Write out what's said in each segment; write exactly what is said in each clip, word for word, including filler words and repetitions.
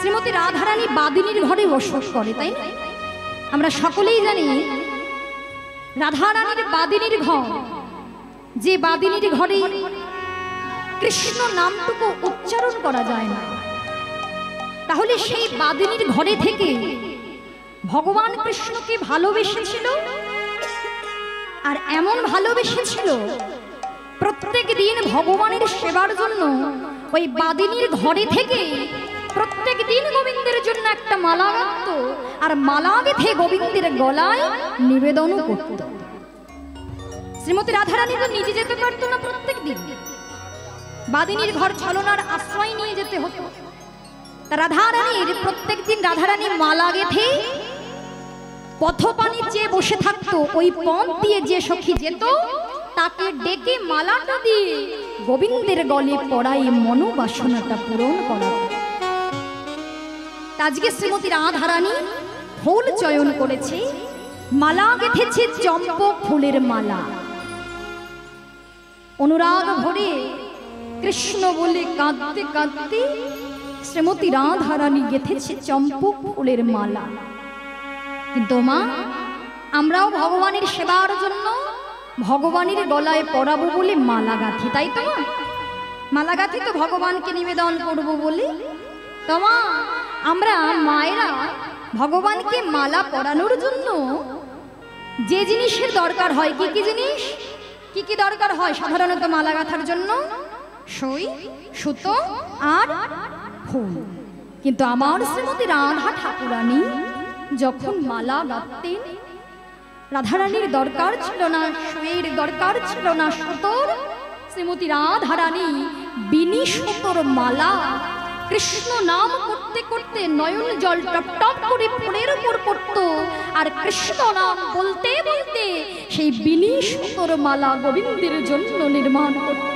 শ্রীমতী রাধারানী বাদিনীর ঘরে বসবাস করে, তাই না? আমরা সকলেই জানি রাধারানীর বাদিনীর ঘর, যে বাদিনীর ঘরে কৃষ্ণ নামটুকু উচ্চারণ করা যায় না। তাহলে সেই বাদিনীর ঘরে থেকে ভগবান কৃষ্ণকে ভালোবেসেছিল, আর এমন ভালোবেসেছিল প্রত্যেক দিন ভগবানের সেবার জন্য ওই বাদিনীর ঘরে থেকে প্রত্যেক দিন গোবিন্দের জন্য একটা মালা গাঁথত, আর মালা গেঁথে গোবিন্দের গলায় নিবেদন করত। শ্রীমতী রাধারানী তো নিজে যেতে পারত না, প্রত্যেক দিন বাদিনীর ঘর ছলনার আশ্রয় নিয়ে যেতে হতো। তা রাধারানীর প্রত্যেক দিন রাধারানী মালা গেঁথে পথপানি চেয়ে বসে থাকতো, ওই পথ দিয়ে যে সখী যেত তাকে ডেকে মালাটা দিয়ে গোবিন্দের গলে পড়াই মনোবাসনাটা পূরণ করা। আজকে শ্রীমতী রাধারানী ফুল চয়ন করেছে, মালা গেঁথেছে চম্পক ফুলের মালা। অনুরাগ ভরে কৃষ্ণ বলে কাঁদতে কাঁদতে শ্রীমতী রাধারানী গেঁথেছে চম্পক ফুলের মালা। কিন্তু মা, আমরাও ভগবানের সেবার জন্য ভগবানের গলায় পরাবো বলে মালা গাঁথি, তাই তো? মালা গাঁথি তো ভগবানকে নিবেদন করব বলে। তোমা, আমরা মায়েরা ভগবানকে মালা পরানোর জন্য যে জিনিসের দরকার হয়, কি কি জিনিস, কি কি দরকার হয় সাধারণত মালা গাঁথার জন্য? সই, সুতো আর ফুল। কিন্তু আমার শ্রীমতী রাধা ঠাকুরানী যখন মালা গাঁথতেন, রাধারানীর দরকার ছিল না সইয়ের, দরকার ছিল না সুতোর। শ্রীমতী রাধারানী বিনি সুতোর মালা কৃষ্ণ নাম করতে করতে নয়ন জল টপ টপ করে ফুলের উপর পড়ত, আর কৃষ্ণ নাম বলতে বলতে সেই বিনি সুতোর মালা গোবিন্দের জন্য নির্মাণ করতে।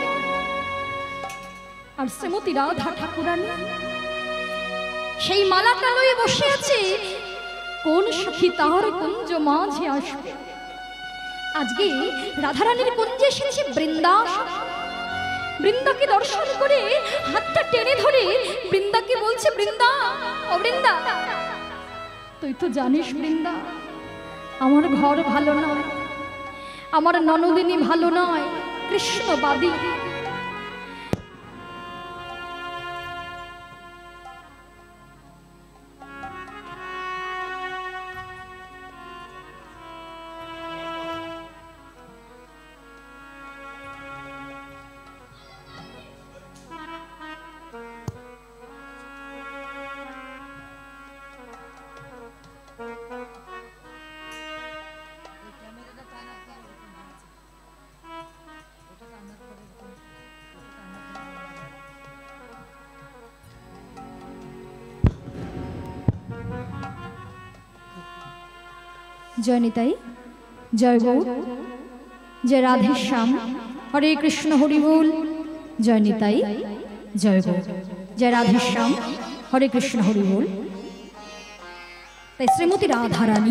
আর শ্রীমতী রাধা ঠাকুরানী সেই মালাটা লয়ে বসে আছে, কোন সখী তার কুঞ্জ মাঝে আসবে। আজকে রাধারানীর কুঞ্জে এসেছে বৃন্দা। বৃন্দাকে দর্শন করে হাতটা টেনে ধরে বৃন্দাকে বলছে, বৃন্দা, ও বৃন্দা, তুই তো জানিস বৃন্দা, আমার ঘর ভালো নয়, আমার ননদিনী ভালো নয়, কৃষ্ণবাদী। জয় নিতাই, জয় গৌর, জয় রাধেশ্যাম, হরে কৃষ্ণ হরি বল। জয় নিতাই, জয় গৌর, জয় রাধেশ্যাম, হরে কৃষ্ণ হরি বল। তাই শ্রীমতী রাধারানী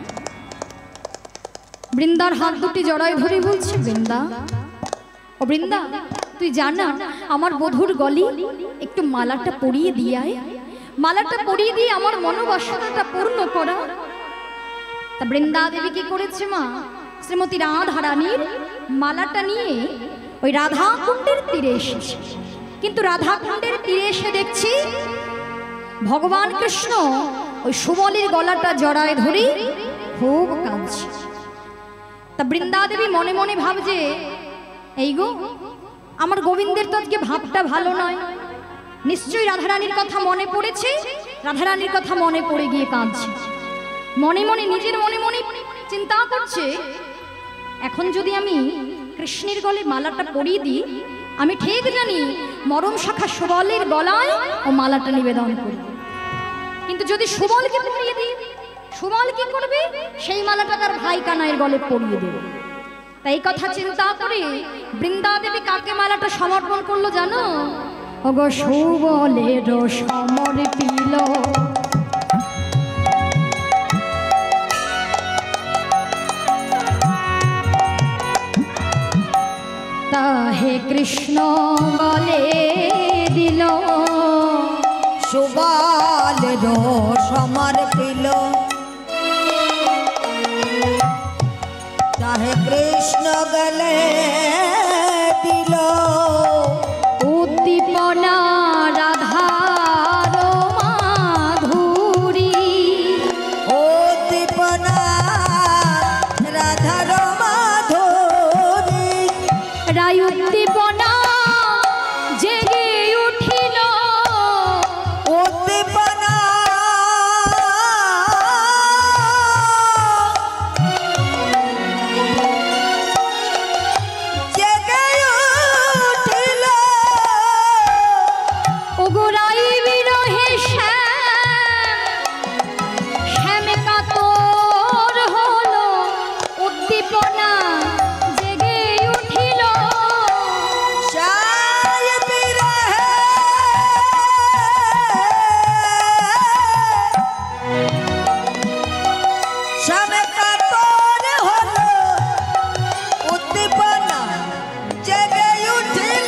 বৃন্দার হাত দুটি জড়ায় ধরে বলছে, বৃন্দা, ও বৃন্দা, তুই জানা আমার বধূর গলি একটু মালাটা পরিয়ে দিয়ে আয়, মালাটা পরিয়ে দিয়ে আমার মনোবাসনাটা পূর্ণ করা। তা বৃন্দা দেবী কি করেছে মা, শ্রীমতী রাধারানীর মালাটা নিয়ে ওই রাধা কুণ্ডের তীরে এসেছে। কিন্তু রাধা কুণ্ডের তীরে এসে দেখছি ভগবান কৃষ্ণ ওই সুবলের গলাটা জড়ায় ধরে খুব কাঁদছে। তা বৃন্দা দেবী মনে মনে ভাবছে, এই গো, আমার গোবিন্দের তো আজকে ভাবটা ভালো নয়, নিশ্চয়ই রাধারানীর কথা মনে পড়েছে, রাধারানীর কথা মনে পড়ে গিয়ে কাঁদছে। মনে মনে নিজের মনে মনে চিন্তা করছে, এখন যদি আমি কৃষ্ণের গলে মালাটা পরিয়ে দিই, আমি ঠিক জানি মরম শাখা সুবলের গলায় ও মালাটা নিবেদন করি। কিন্তু যদি সুবলকে পরিয়ে দিই, সুবল কি করবে? সেই মালাটা তার ভাই কানাইয়ের গলে পরিয়ে দেবে। তাই কথা চিন্তা করে বৃন্দা দেবী কাকে মালাটা সমর্পণ করলো জানো? ওগো সুবলের সমর্পিল তাহে কৃষ্ণ গলে দিল, সুবলের সমর পিল তাহে কৃষ্ণ গলে দিল উদ্দীপনা রাধার মাধুরী উদ্দীপনা রাধার মাধুরী রায় উদ্দীপনা জেগে উঠিল উদ্দীপনা জেগে উঠিল ওগোরাই বিরহে শ্যাম শ্যামে কাতর হলো উদ্দীপনা জেগে উঠিল শায় বিরহে শ্যামে কাতর হলো উদ্দীপনা জেগে উঠিল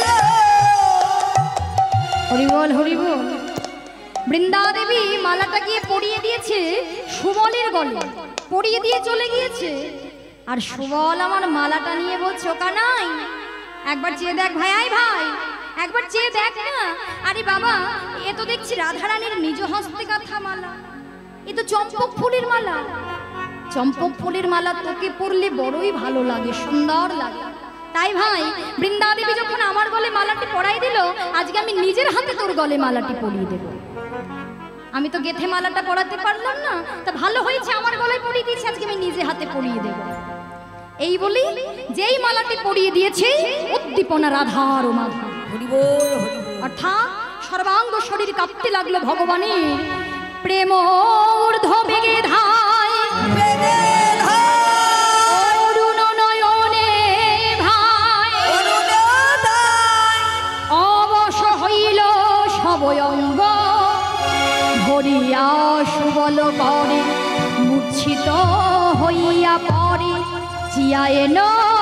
হরিবল হরিবল। বৃন্দা দেবী মালাটা গিয়ে পরিয়ে দিয়েছে সুবলের গলে, পরিয়ে দিয়ে চলে গিয়েছে। আর সুবল আমার মালাটা নিয়ে বলছে, ও কানাই একবার চেয়ে দেখ ভাই, আয় ভাই একবার চেয়ে দেখ না। আরে বাবা, এ তো দেখছি রাধারানীর নিজ হস্তে গাঁথা মালা, এ তো চম্পক ফুলের মালা। চম্পক ফুলের মালা তোকে পরলে বড়ই ভালো লাগে, সুন্দর লাগে। তাই ভাই, বৃন্দা দেবী যখন আমার গলে মালাটি পরাই দিল, আজকে আমি নিজের হাতে তোর গলে মালাটি পরিয়ে দেব। আমি তো গেথে মালাটা পরাতে পারলাম না, তা ভালো হয়েছে আমার গলায় পরিয়ে দিয়েছি, আজকে আমি নিজে হাতে পরিয়ে দেব। এই বলি যেই মালাটি পরিয়ে দিয়েছে উদ্দীপনা রাধার মাধুরী, হরি বল হরি বল। অর্থাৎ সর্বাঙ্গ শরীর কাঁপতে লাগলো ভগবানের প্রেম ঊর্ধ্ব বেগে ধায় বেগে ধায় অরুণ নয়নে ভাই অরুণোদয় অবশ হইল সবয়ঙ্গ ভরিয়া সুবল করে মূর্ছিত হইয়া পড়ে চিয়া এল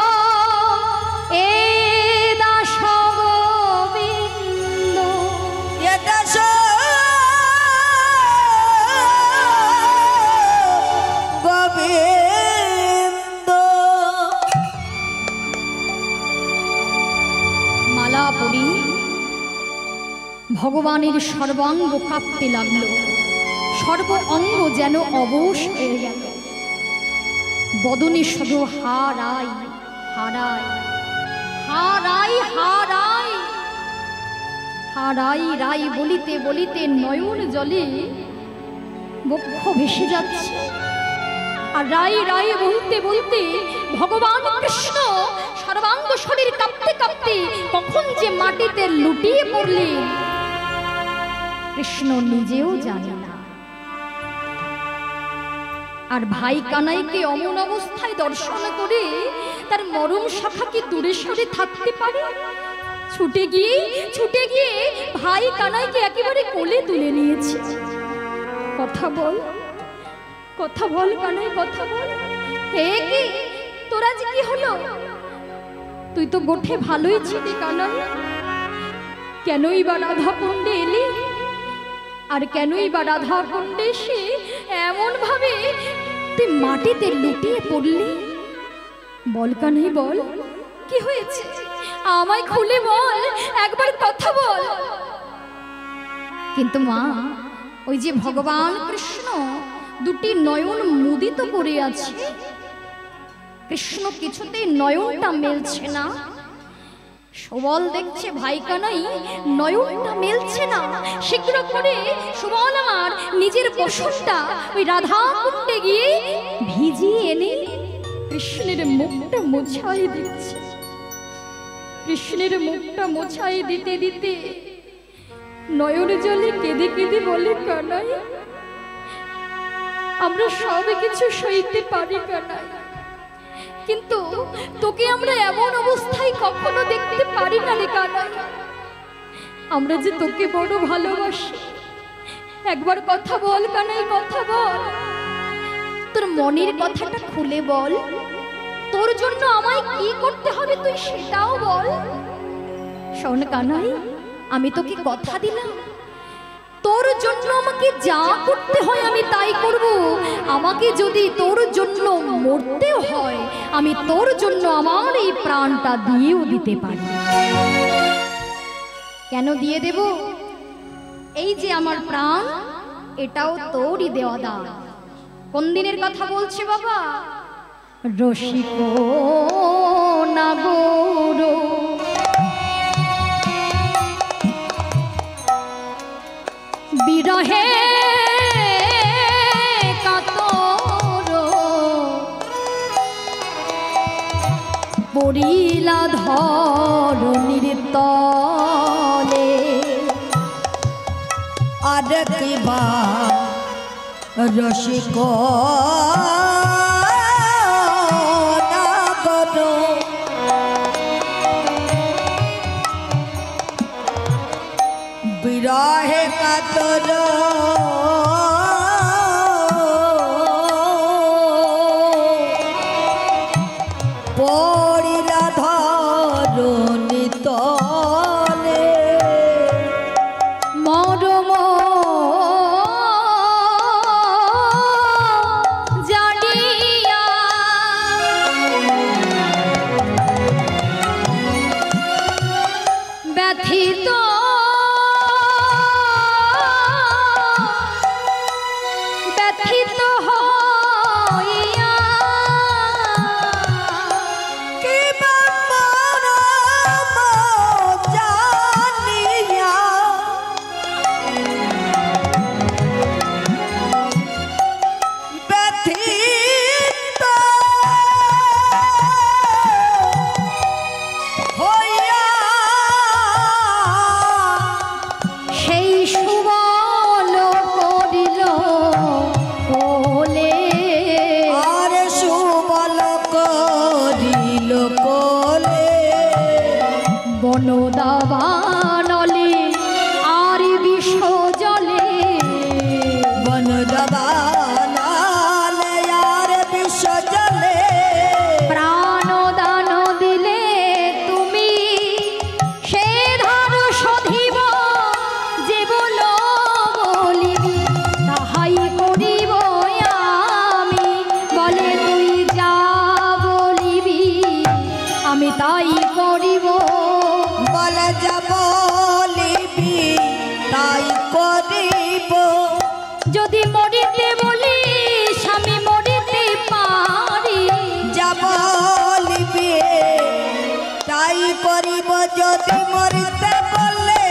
এ দাস গোবিন্দ। এটা গোবিন্দ মালা পরি ভগবানের সর্বাঙ্গ কাঁপতে লাগলো, সর্ব অঙ্গ যেন অবশ হয়ে গেল। বদনে শুধু হারাই হারাই হারাই হারাই হারাই রাই বলিতে বলিতে নয়ন জলে বক্ষ ভেসে যাচ্ছে। আর রাই রাই বলতে বলতে ভগবান কৃষ্ণ সর্বাঙ্গ শরীর কাঁপতে কাঁপতে কখন যে মাটিতে লুটিয়ে পড়লেন কৃষ্ণ নিজেও জানে না। আর ভাই কানাইকে অমন অবস্থায় দর্শন করে তার মরম সখা কি দূরে সরে থাকতে পারে? ছুটে গিয়ে ছুটে গিয়ে ভাই কানাইকে একেবারে কোলে তুলে নিয়েছে। কথা বল, কথা বল কানাই, কথা বল। হে কি তোরা যে কি হলো? তুই তো গোঠে ভালোই ছিলি কানাই, কেনই বা রাধা কুণ্ডে এলি? আর কেনই বা রাধা কুণ্ডে সে এমন ভাবে তুই মাটিতে লুটিয়ে পড়লি? বল কানাই বল, কি হয়েছে? আমায় খুলে বল, একবার কথা বল। কিন্তু মা, ওই যে ভগবান কৃষ্ণ দুটি নয়ন মুদিত করে আছে, কৃষ্ণ কিছুতেই নয়নটা মেলছে না। সুবল দেখছে ভাই কানাই নয়নটা মেলছে না, শীঘ্র করে সুবল আমার নিজের বসনটা ওই রাধা কুণ্ডে গিয়ে ভিজিয়ে এনে কৃষ্ণের মুখটা মোছাই দিচ্ছে। কৃষ্ণের মুখটা মোছাই দিতে দিতে নয়ন জলে কেঁদে কেঁদে বলে, কানাই আমরা সব কিছু সইতে পারি কানাই, কিন্তু তোকে আমরা এমন অবস্থায় কখনো দেখতে পারি না রে কানাই। আমরা যে তোকে বড় ভালোবাসি, একবার কথা বল কানাই, কথা বল। তোর মনের কথাটা খুলে বল, তোর জন্য আমায় কি করতে হবে তুই সেটাও বল। শোন কানাই, আমি তোকে কথা দিলাম, তোর জন্য আমাকে যা করতে হয় আমি তাই করব। আমাকে যদি তোর জন্য মরতেও হয় আমি তোর জন্য আমার এই প্রাণটা দিয়েও দিতে পারি। কেন দিয়ে দেব? এই যে আমার প্রাণ, এটাও তোরই দেওয়া দান। কোন দিনের কথা বলছে বাবা? রসিক নাগর বিরহে কাতর পড়িলা ধরণীর তলে। আর কিবা রসিক নাগর বিরহে কাতর পড়িলা ধরণী তলে। মরম জানিয়া ব্যথিত ব্যথিত হইয়া কিবা মরম জানিয়া ব্যথিত হইয়া সেই সুবল করিল কোলে। আর সুবল করিল কোলে। বনদাবানলে আর বিষ জলে বন দাবানলে আর বিষ জলে। প্রাণদান দিলে তুমি সে ধার শোধিব। যে বল বলিবি তাহাই করিব আমি। বলে তুই যা বলিবি আমি তাই করিব। বলে যা বলিবি তাই করিব। যদি মরিতে বলিস আমি মরিতে পারি। যা বলিবি তাই করিব। যদি মরিতে বলে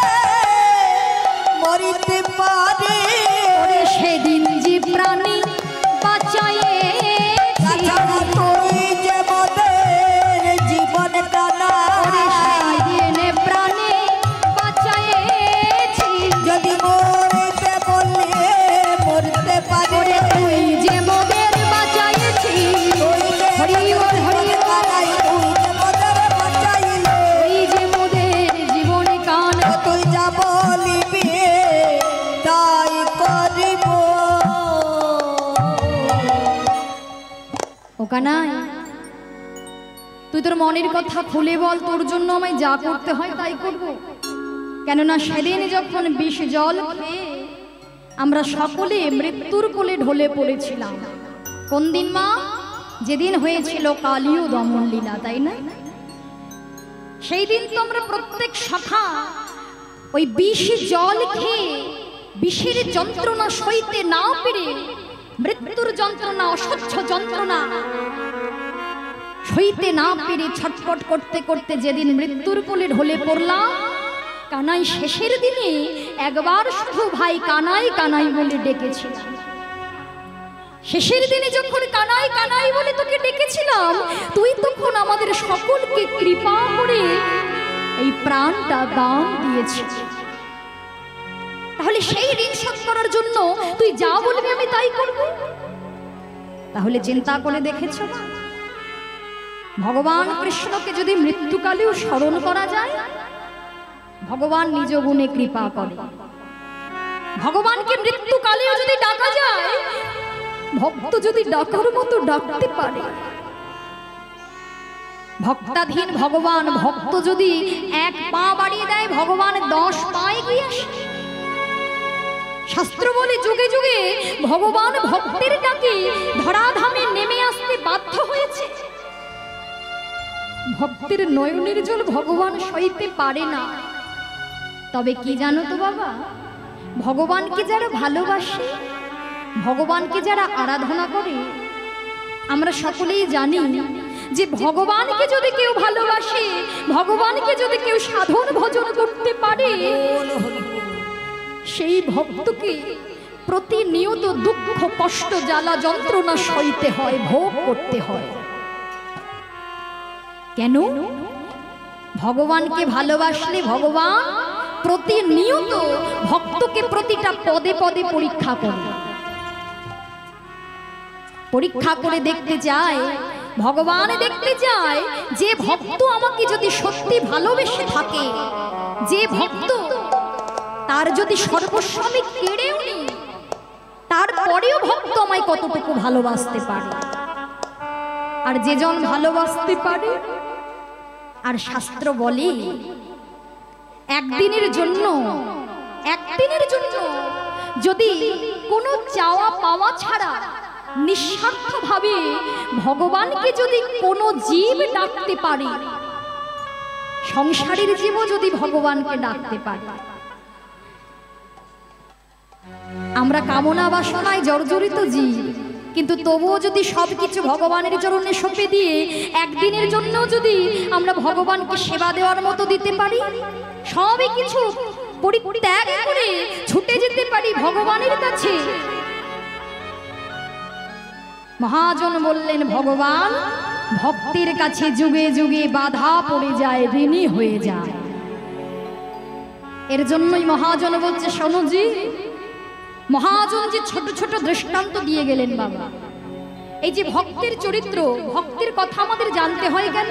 মরিতে পারি। ওরে সেদিন যে প্রাণী বাঁচাইয়েছি তাছাড়া তুই যে মোদের জীবন টানা। ওরে সেদিন প্রাণী বাঁচাইয়েছি। যদি মরিতে বললে মরতে পারে। ওরে তুই যে মোদের বাঁচাইয়েছি। হরি বল হরি বল। তুই যে মোদের বাঁচাইলে। ওই যে মোদের জীবনে কান। তুই যা বলিবি তাই করিব। ও কানাই, তুই তোর মনের কথা খুলে বল। তোর জন্য আমায় যা করতে হয় তাই করব। কেননা সেদিন যখন বিষ জল খেয়ে আমরা সকলে মৃত্যুর কোলে ঢলে পড়েছিলাম। কোন দিন মা? যেদিন হয়েছিল কালীয় দমন লীলা, তাই না? সেই দিন তো আমরা প্রত্যেক সখা ওই বিষ জল খেয়ে বিষের যন্ত্রণা সইতে না পেরে, মৃত্যুর যন্ত্রণা, অসহ্য যন্ত্রণা সইতে না পেরে ছটফট করতে করতে যেদিন মৃত্যুর কোলে ঢলে পড়লাম, কানাই শেষের দিনে একবার শুধু ভাই কানাই কানাই বলে ডেকেছিলাম। শেষের দিনে যখন কানাই কানাই বলে তোকে ডেকেছিলাম, তুই তখন আমাদের সকলকে কৃপা করে এই প্রাণটা দান দিয়েছিস। তাহলে সেই ঋণ শোধ করার জন্য তুই যা বলবি আমি তাই করব। তাহলে চিন্তা করে দেখেছ, ভগবান কৃষ্ণকে যদি মৃত্যুকালেও স্মরণ করা যায়, ভগবান নিজ গুণে কৃপা করে। ভগবানকে মৃত্যুকালেও যদি ডাকা যায়, ভক্ত যদি ডাকার মতো ডাকতে পারে। ভক্তাধীন ভগবান, ভক্ত যদি এক পা বাড়িয়ে দেয় ভগবান দশ পায়ে গিয়ে আসে। শাস্ত্র বলে যুগে যুগে ভগবান ভক্তের ডাকে ধরাধামে নেমে আসতে বাধ্য হয়েছে। ভক্তের নয়নের জল ভগবান সইতে পারে না। তবে কি জানো তো বাবা, ভগবানকে যারা ভালোবাসে, ভগবানকে যারা আরাধনা করে, আমরা সকলেই জানি যে ভগবানকে যদি কেউ ভালোবাসে, ভগবানকে যদি কেউ সাধন ভজন করতে পারে, সেই ভক্তকে প্রতিনিয়ত দুঃখ কষ্ট জ্বালা যন্ত্রণা সইতে হয়, ভোগ করতে হয়। কেন? ভগবানকে ভালোবাসলে ভগবান প্রতিনিয়ত ভক্তকে প্রতিটা পদে পদে পরীক্ষা করে, পরীক্ষা করে দেখতে চায়, ভগবান দেখতে চায় যে ভক্ত আমাকে যদি সত্যি ভালোবেসে থাকে, যে ভক্ত তার যদি সর্বস্ব আমি কেড়েও নিই, তারপরেও ভক্ত আমায় কতটুকু ভালোবাসতে পারে। আর যেজন ভালোবাসতে পারে, আর শাস্ত্র বলে একদিনের জন্য একদিনের জন্য যদি কোনো চাওয়া পাওয়া ছাড়া নিঃস্বার্থভাবে ভগবানকে যদি কোনো জীব ডাকতে পারে, সংসারের জীবও যদি ভগবানকে ডাকতে পারে, আমরা কামনা বাসনায় জর্জরিত জীব, কিন্তু তবুও যদি সবকিছু ভগবানের চরণে সঁপে দিয়ে একদিনের জন্য যদি আমরা ভগবানকে সেবা দেওয়ার মতো দিতে পারি, সবই কিছু পরিত্যাগ করে ছুটে যেতে পারি ভগবানের কাছে। মহাজন বললেন, ভগবান ভক্তের কাছে যুগে যুগে বাধা পড়ে যায়, ঋণী হয়ে যায়। এর জন্যই মহাজন বলছে, শোনো জি, মহাজন যে ছোট ছোট দৃষ্টান্ত দিয়ে গেলেন বাবা, এই যে ভক্তের চরিত্র, ভক্তের কথা আমাদের জানতে হয় কেন?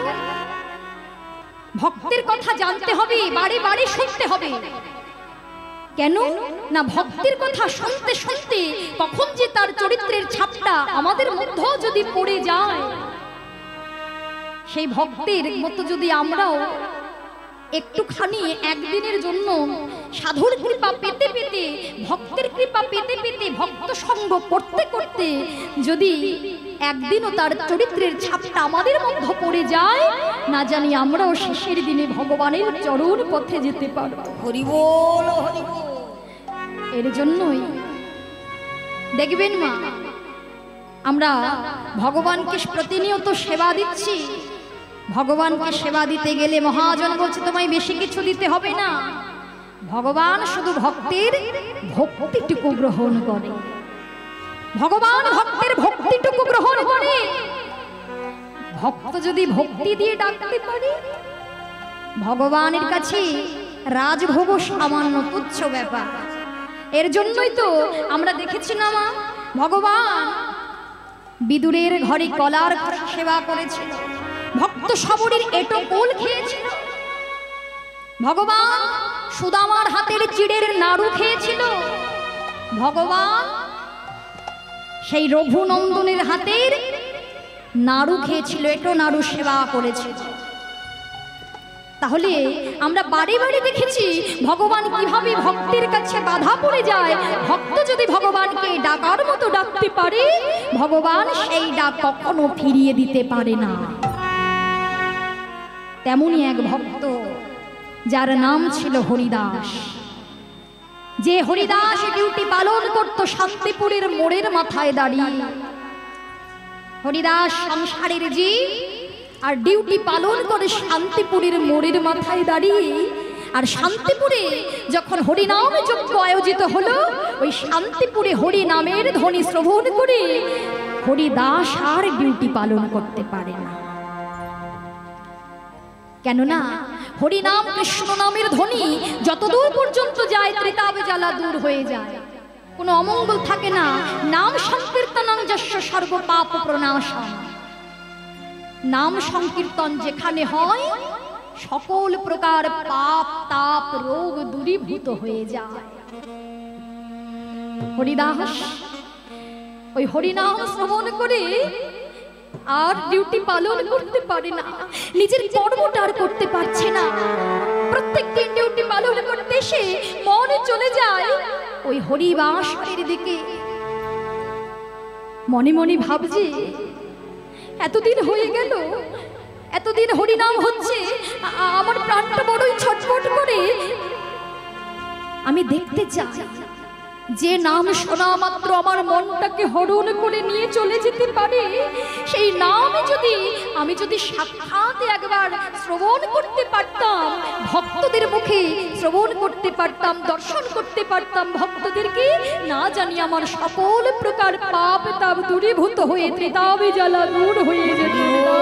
ভক্তের কথা জানতে হবে, বারে বারে শুনতে হবে। কেন না? ভক্তের কথা শুনতে শুনতে কখন যে তার চরিত্রের ছাপটা আমাদের মধ্যেও যদি পড়ে যায়, সেই ভক্তের মতো যদি আমরাও একটুখানি একদিনের জন্য সাধুর কৃপা পেতে পেতে, ভক্তের কৃপা পেতে পেতে, ভক্ত সঙ্গ করতে করতে যদি একদিনও তার চরিত্রের ছাপটা আমাদের মধ্যে পড়ে যায়, না জানি আমরাও শেষের দিনে ভগবানের চরণ পথে যেতে পারব। হরি বল, হরি বল। এর জন্যই দেখবেন মা, আমরা ভগবানকে প্রতিনিয়ত সেবা দিচ্ছি। ভগবানকে সেবা দিতে গেলে মহাজন বলছে, তোমায় বেশি কিছু দিতে হবে না, ভগবান শুধু ভক্তের ভক্তিটুকু গ্রহণ করে। ভগবান ভক্তের ভক্তিটুকু গ্রহণ করে। ভক্ত যদি ভক্তি দিয়ে ডাকতে পারে, ভগবানের কাছে রাজভোগ সামান্য তুচ্ছ ব্যাপার। এর জন্যই তো আমরা দেখেছি না মা, ভগবান বিদুরের ঘরে কলার সেবা করেছিল, ভক্ত সবরীর এটো কোল খেয়েছিল। ভগবান সুদামার হাতের চিড়ের নাড়ু খেয়েছিল। ভগবান সেই রঘুনন্দনের হাতের নাড়ু খেয়েছিল, এটো নাড়ু সেবা করেছিল। তাহলে আমরা বারে বারে দেখেছি ভগবান কিভাবে ভক্তের কাছে বাধা পড়ে যায়। ভক্ত যদি ভগবানকে ডাকার মতো ডাকতে পারে, ভগবান সেই ডাক কখনো ফিরিয়ে দিতে পারে না। তেমনি এক ভক্ত, যার নাম ছিল হরিদাস, যে হরিদাস ডিউটি পালন করত শান্তিপুরের মোড়ের মাথায় দাঁড়িয়ে। হরিদাস সংসারের জীব আর ডিউটি পালন করে শান্তিপুরের মোড়ের মাথায় দাঁড়িয়ে। আর শান্তিপুরে যখন হরিনাম যজ্ঞ আয়োজিত হলো, ওই শান্তিপুরে হরি নামের ধ্বনি শ্রবণ করে হরিদাস আর ডিউটি পালন করতে পারে না। কেননা হরিনাম কৃষ্ণ নামের ধ্বনি যতদূর পর্যন্ত যায়, ত্রিতাপ জ্বালা দূর হয়ে যায়, কোনো অমঙ্গল থাকে না। নাম সংকীর্তনং যস্য সর্ব পাপ প্রণাশম, নাম সংকীর্তন যেখানে হয় সকল প্রকার পাপ তাপ রোগ দূরীভূত হয়ে যায়। হরিদাস ওই হরিনাম শ্রবণ করে আর ডিউটি পালন করতে পারে না, নিজের কর্মটা আর করতে পারছে না। প্রত্যেক দিন ডিউটি পালন করতে এসে মনে চলে যায় ওই হরিবাসরের দিকে মনে মনে ভাবছি এতদিন হয়ে গেল, এতদিন হরিনাম হচ্ছে, আমার প্রাণটা বড়ই ছটফট করে। আমি দেখতে চাই যে নাম শোনা মাত্র আমার মনটাকে হরণ করে নিয়ে চলে যেতে পারে, সেই নাম যদি আমি যদি সাক্ষাৎ একবার শ্রবণ করতে পারতাম, ভক্তদের মুখে শ্রবণ করতে পারতাম, দর্শন করতে পারতাম ভক্তদেরকে, না জানি আমার সকল প্রকার পাপ তাপ দূরীভূত হয়ে ত্রিতাবে জ্বালা দূর হয়ে যেত।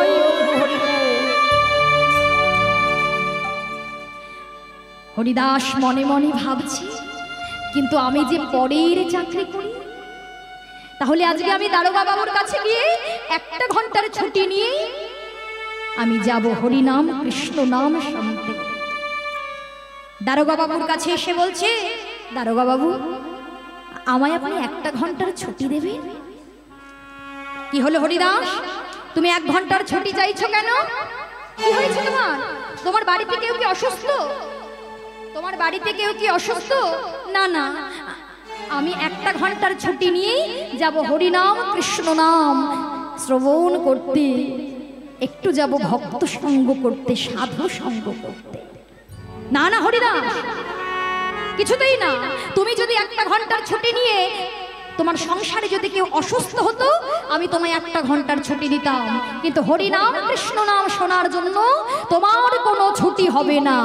হরিদাস মনে মনে ভাবছি, কিন্তু আমি যে পরের চাকরি করি, তাহলে আজকে আমি দারোগা বাবুর কাছে গিয়ে একটা ঘন্টার ছুটি নিয়ে আমি যাব হরিনাম কৃষ্ণ নাম শুনতে। দারোগা বাবুর কাছে এসে বলছে, দারোগা বাবু আমায় আপনি একটা ঘন্টার ছুটি দেবেন। কি হলো হরিদাস, তুমি এক ঘন্টার ছুটি চাইছো কেন? কি হয়েছে তোমার? তোমার বাড়িতে কেউ কি অসুস্থ? তোমার বাড়িতে কেউ কি অসুস্থ? না না, আমি একটা ঘন্টার ছুটি নিয়েই যাব হরিনাম কৃষ্ণ নাম শ্রবণ করতে, একটু যাব ভক্ত সঙ্গ করতে, সাধু সঙ্গ করতে। না না হরিদাস, কিছুতেই না। তুমি যদি একটা ঘন্টার ছুটি নিয়ে তোমার সংসারে যদি কেউ অসুস্থ হতো, আমি তোমায় একটা ঘন্টার ছুটি দিতাম, কিন্তু হরিনাম কৃষ্ণ নাম শোনার জন্য তোমার কোনো ছুটি হবে না।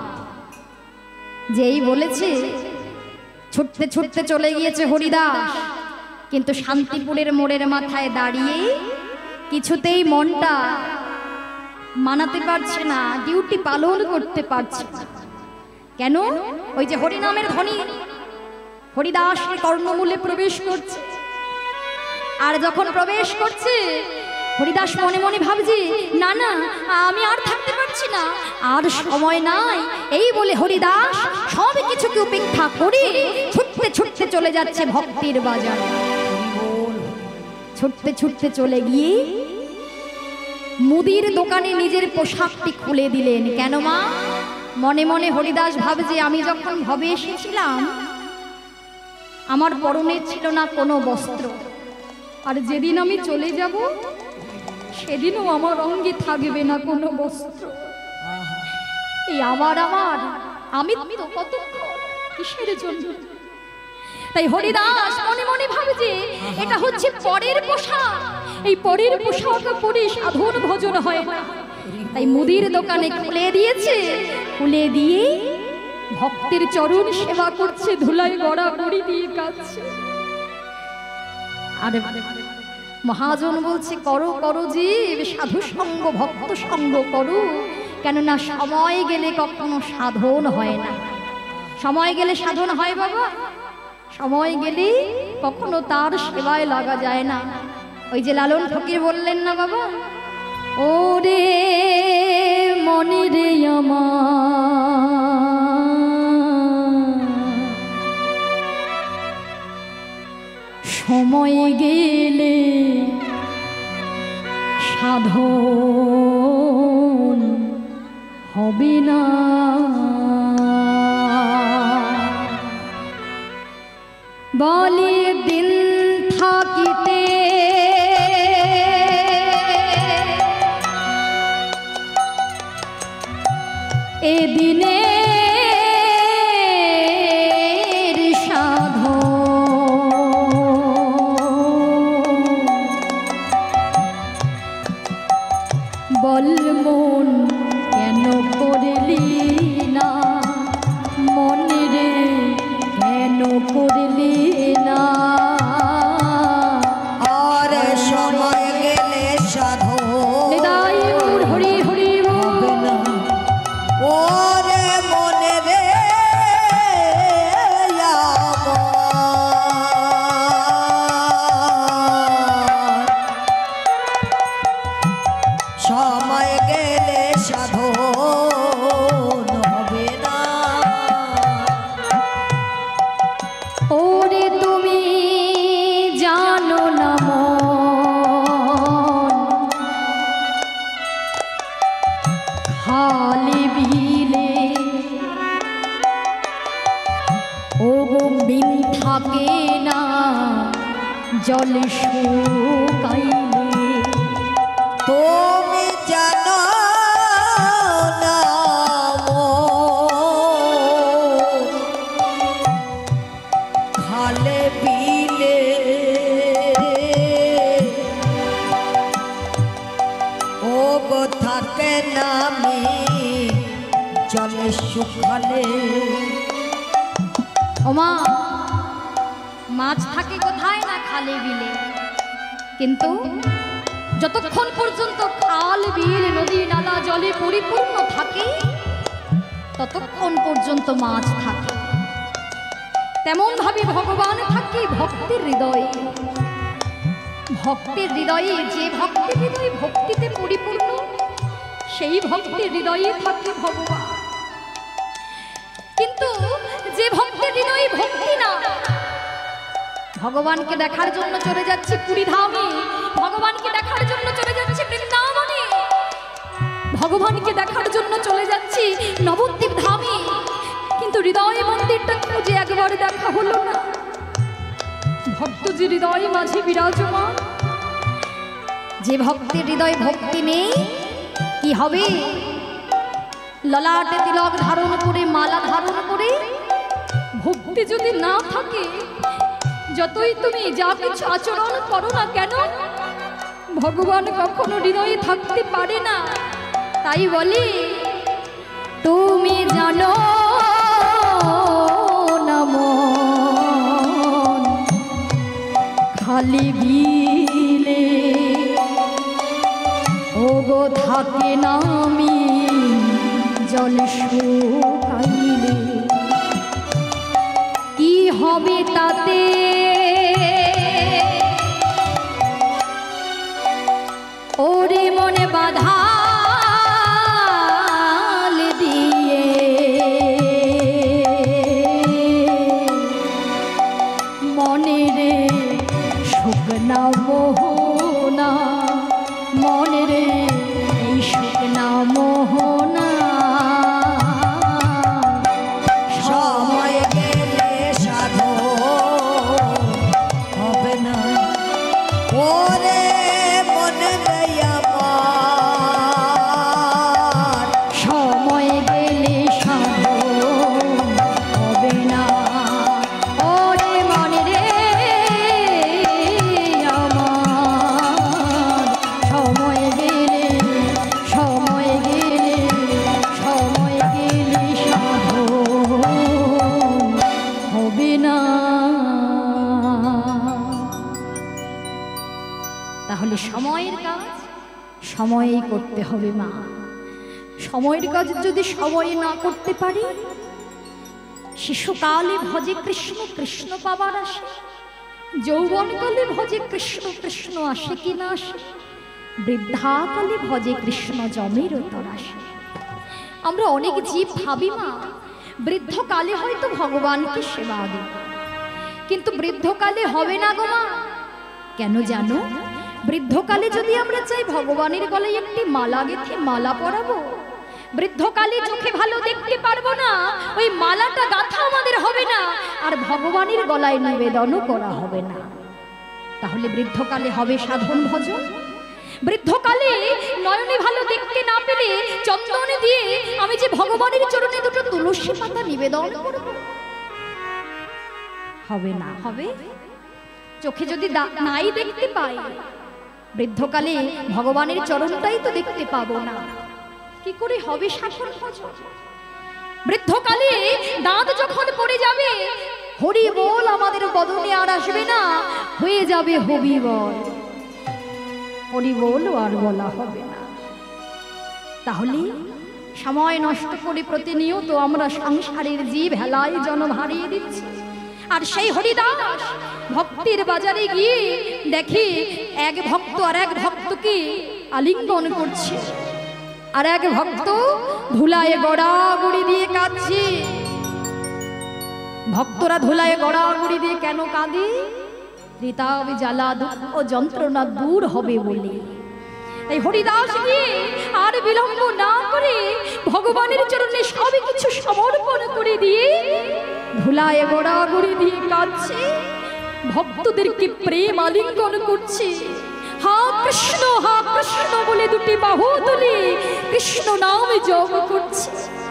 যেই বলেছে ছুটতে ছুটতে চলে গিয়েছে হরিদাস, কিন্তু শান্তিপুরের মোড়ের মাথায় দাঁড়িয়ে কিছুতেই মনটা মানাতে পারছে না, ডিউটি পালন করতে পারছে না। কেন? ওই যে হরিনামের ধ্বনি হরিদাসের কর্ণমূলে প্রবেশ করছে, আর যখন প্রবেশ করছে হরিদাস মনে মনে ভাবছে, না না আমি আর থাকতে পারছি না, আর সময় নাই। এই বলে হরিদাস সব কিছুকে উপেক্ষা করে ছুটতে ছুটতে চলে যাচ্ছে ভক্তির বাজারে। ছুটতে ছুটতে চলে গিয়ে মুদির দোকানে নিজের পোশাকটি খুলে দিলেন। কেন মা? মনে মনে হরিদাস ভাবছে, আমি যখন ভবে এসেছিলাম আমার পরনে ছিল না কোনো বস্ত্র, আর যেদিন আমি চলে যাব সেদিনও আমার অঙ্গে থাকবে না কোনো বস্ত্র। এই আমার আমার আমি তো কতক্ষণ কিসের জন্য? তাই হরিদাস মনে মনে ভাবছে এটা হচ্ছে পরের পোশাক, এই পরের পোশাক পরে সাধন ভজন হয় না। তাই মুদির দোকানে খুলে দিয়েছে, খুলে দিয়ে ভক্তের চরণ সেবা করছে, ধুলায় গড়া গড়ি দিয়ে কাঁদছে। আরে মহাজন বলছে, করো করো যে সাধু সঙ্গ ভক্ত সঙ্গ করো, কেননা সময় গেলে কখনো সাধন হয় না। সময় গেলে সাধন হয় বাবা, সময় গেলে কখনো তার সেবায় লাগা যায় না। ওই যে লালন ফকির বললেন না বাবা, ও রে মনে রে আমার সময় গেলে সাধন হবে না। বলে দিন থাকিতে এ দিনে বল মন কেন করলি না, মনে রে কেন করলি না। আর সময় গেলে সাধু হরি হরি হবে না। ওরে মনে রে সময় গেলে সাধন হবে না। ওরে তুমি জল শুকাইলে। তুমি জানো না মন খালে বিলে ও গো থাকে নামি জলে শুকালে। ওমা, মাছ থাকে কোথায় না খালে বিলে, কিন্তু যতক্ষণ পর্যন্ত খাল বিল নদী নালা জলে পরিপূর্ণ থাকে ততক্ষণ পর্যন্ত মাছ থাকে। তেমন ভাবে ভগবান থাকে ভক্তের হৃদয়ে। ভক্তের হৃদয়ে, যে ভক্তের হৃদয় ভক্তিতে পরিপূর্ণ, সেই ভক্তের হৃদয়ে থাকে ভগবান। কিন্তু যে ভক্তের হৃদয়ে ভক্তি না, ভগবানকে দেখার জন্য চলে যাচ্ছে পুরী ধামে, ভগবানকে দেখার জন্য চলে যাচ্ছে বৃন্দাবনে, ভগবানকে দেখার জন্য চলে যাচ্ছি নবদ্বীপ ধামে, কিন্তু হৃদয় মন্দিরটা খুঁজে একবার দেখা হলো না। ভক্ত যে হৃদয় মাঝে বিরাজমান, যে ভক্তের হৃদয় ভক্তি নেই কি হবে? ললাটে তিলক ধারণ করে, মালা ধারণ করে ভক্তি যদি না থাকে, যতই তুমি যা কিছু আচরণ করো না কেন, ভগবান কখনো হৃদয়ে থাকতে পারে না। তাই বলি, তুমি জানো না মন খালি বিলে ও গো থাকে নামি জল শুকাইলে। কি হবে তাতে ওরে মনে বাধা দিয়ে, মনে রে শুকনা মোহনা, মনে রে এই শুকনা মোহনা। সময় গেলে সাধো হবে না ওরে মনে নেই আমার। সময় গেলে সাধো হবে না ওরে মনে রে আমার। সময় গেলে, সময় গেলে, সময় গেলে সাধো হবে না। তাহলে সময়ের কাজ সময়েই করতে হবে মা। সময়ের কাজ যদি সময়ে না করতে পারি, শিশুকালে ভজে কৃষ্ণ কৃষ্ণ পাবার আসে, যৌবনকালে ভজে কৃষ্ণ কৃষ্ণ আসে কি না আসে, বৃদ্ধাকালে ভজে কৃষ্ণ জমের উত্তর আসে। আমরা অনেক জীব ভাবি মা, বৃদ্ধকালে হয়তো ভগবানকে সেবা দেব, কিন্তু বৃদ্ধকালে হবে না গো মা। কেন জানো? বৃদ্ধকালে যদি আমরা চাই ভগবানের গলায় একটি মালা গেঁথে মালা পরাবো, বৃদ্ধকালে চোখে ভালো দেখতে পারবো না, ওই মালাটা গাঁথা আমাদের হবে না, আর ভগবানের গলায় নিবেদনও করা হবে না। তাহলে বৃদ্ধকালে হবে সাধন ভজন? বৃদ্ধকালে নয়নে ভালো দেখতে না পেলে চন্দনে দিয়ে আমি যে ভগবানের চরণে দুটো তুলসী পাতা নিবেদন করব, হবে না। হবে চোখে যদি নাই দেখতে পাই, বৃদ্ধকালে ভগবানের চরণটাই তো দেখতে পাবো না, কি করে হবে সাধন ভজন? বৃদ্ধকালে দাঁত যখন পড়ে যাবে, হরি বল আমাদের বদনে আর আসবে না, হয়ে যাবে হবি বল, হরি বল আর বলা হবে না। তাহলে সময় নষ্ট করে প্রতিনিয়ত আমরা সংসারের জীব হেলায় জন্ম হারিয়ে দিচ্ছি। আর সেই হরিদাস ভক্তির বাজারে গিয়ে দেখে এক ভক্ত আর এক ভক্তকে আলিঙ্গন করছে, আর এক ভক্ত ধুলায় গড়াগড়ি দিয়ে কাঁদছে। ভক্তরা ধুলায় গড়াগড়ি দিয়ে কেন কাঁদে? ত্রিতাব জ্বালা দুঃখ যন্ত্রণা দূর হবে বলে। এই হরিদাস গিয়ে আর বিলম্ব না করে ভগবানের চরণে সব কিছু সমর্পণ করে দিয়ে ধুলায় গড়াগড়ি দিয়ে কাঁদছে, ভক্তদেরকে প্রেম আলিঙ্গন করছে। হা কৃষ্ণ হা কৃষ্ণ বলে দুটি বাহু তুলে কৃষ্ণ নামে জপ করছে।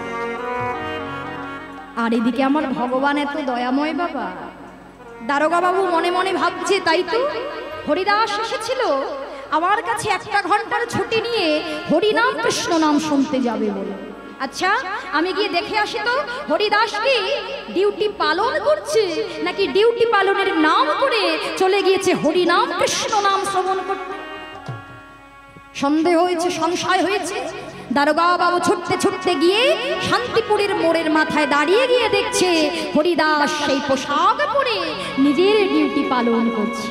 আর এদিকে আমার ভগবান এত দয়াময় বাবা। দারোগা বাবু মনে মনে ভাবছে, তাই তো হরিদাস এসেছিল আমার কাছে একটা ঘন্টার ছুটি নিয়ে হরিনাম কৃষ্ণ নাম শুনতে যাবে বলে। আচ্ছা আমি গিয়ে দেখে আসি তো হরিদাস কি ডিউটি পালন করছে নাকি ডিউটি পালনের নাম করে চলে গিয়েছে হরিনাম কৃষ্ণ নাম শ্রবণ করতে। সন্দেহ হয়েছে, সংশয় হয়েছে। দারোগা বাবু ছুটতে ছুটতে গিয়ে শান্তিপুরের মোড়ের মাথায় দাঁড়িয়ে গিয়ে দেখছে হরিদাস সেই পোশাক পরে নিজের ডিউটি পালন করছে।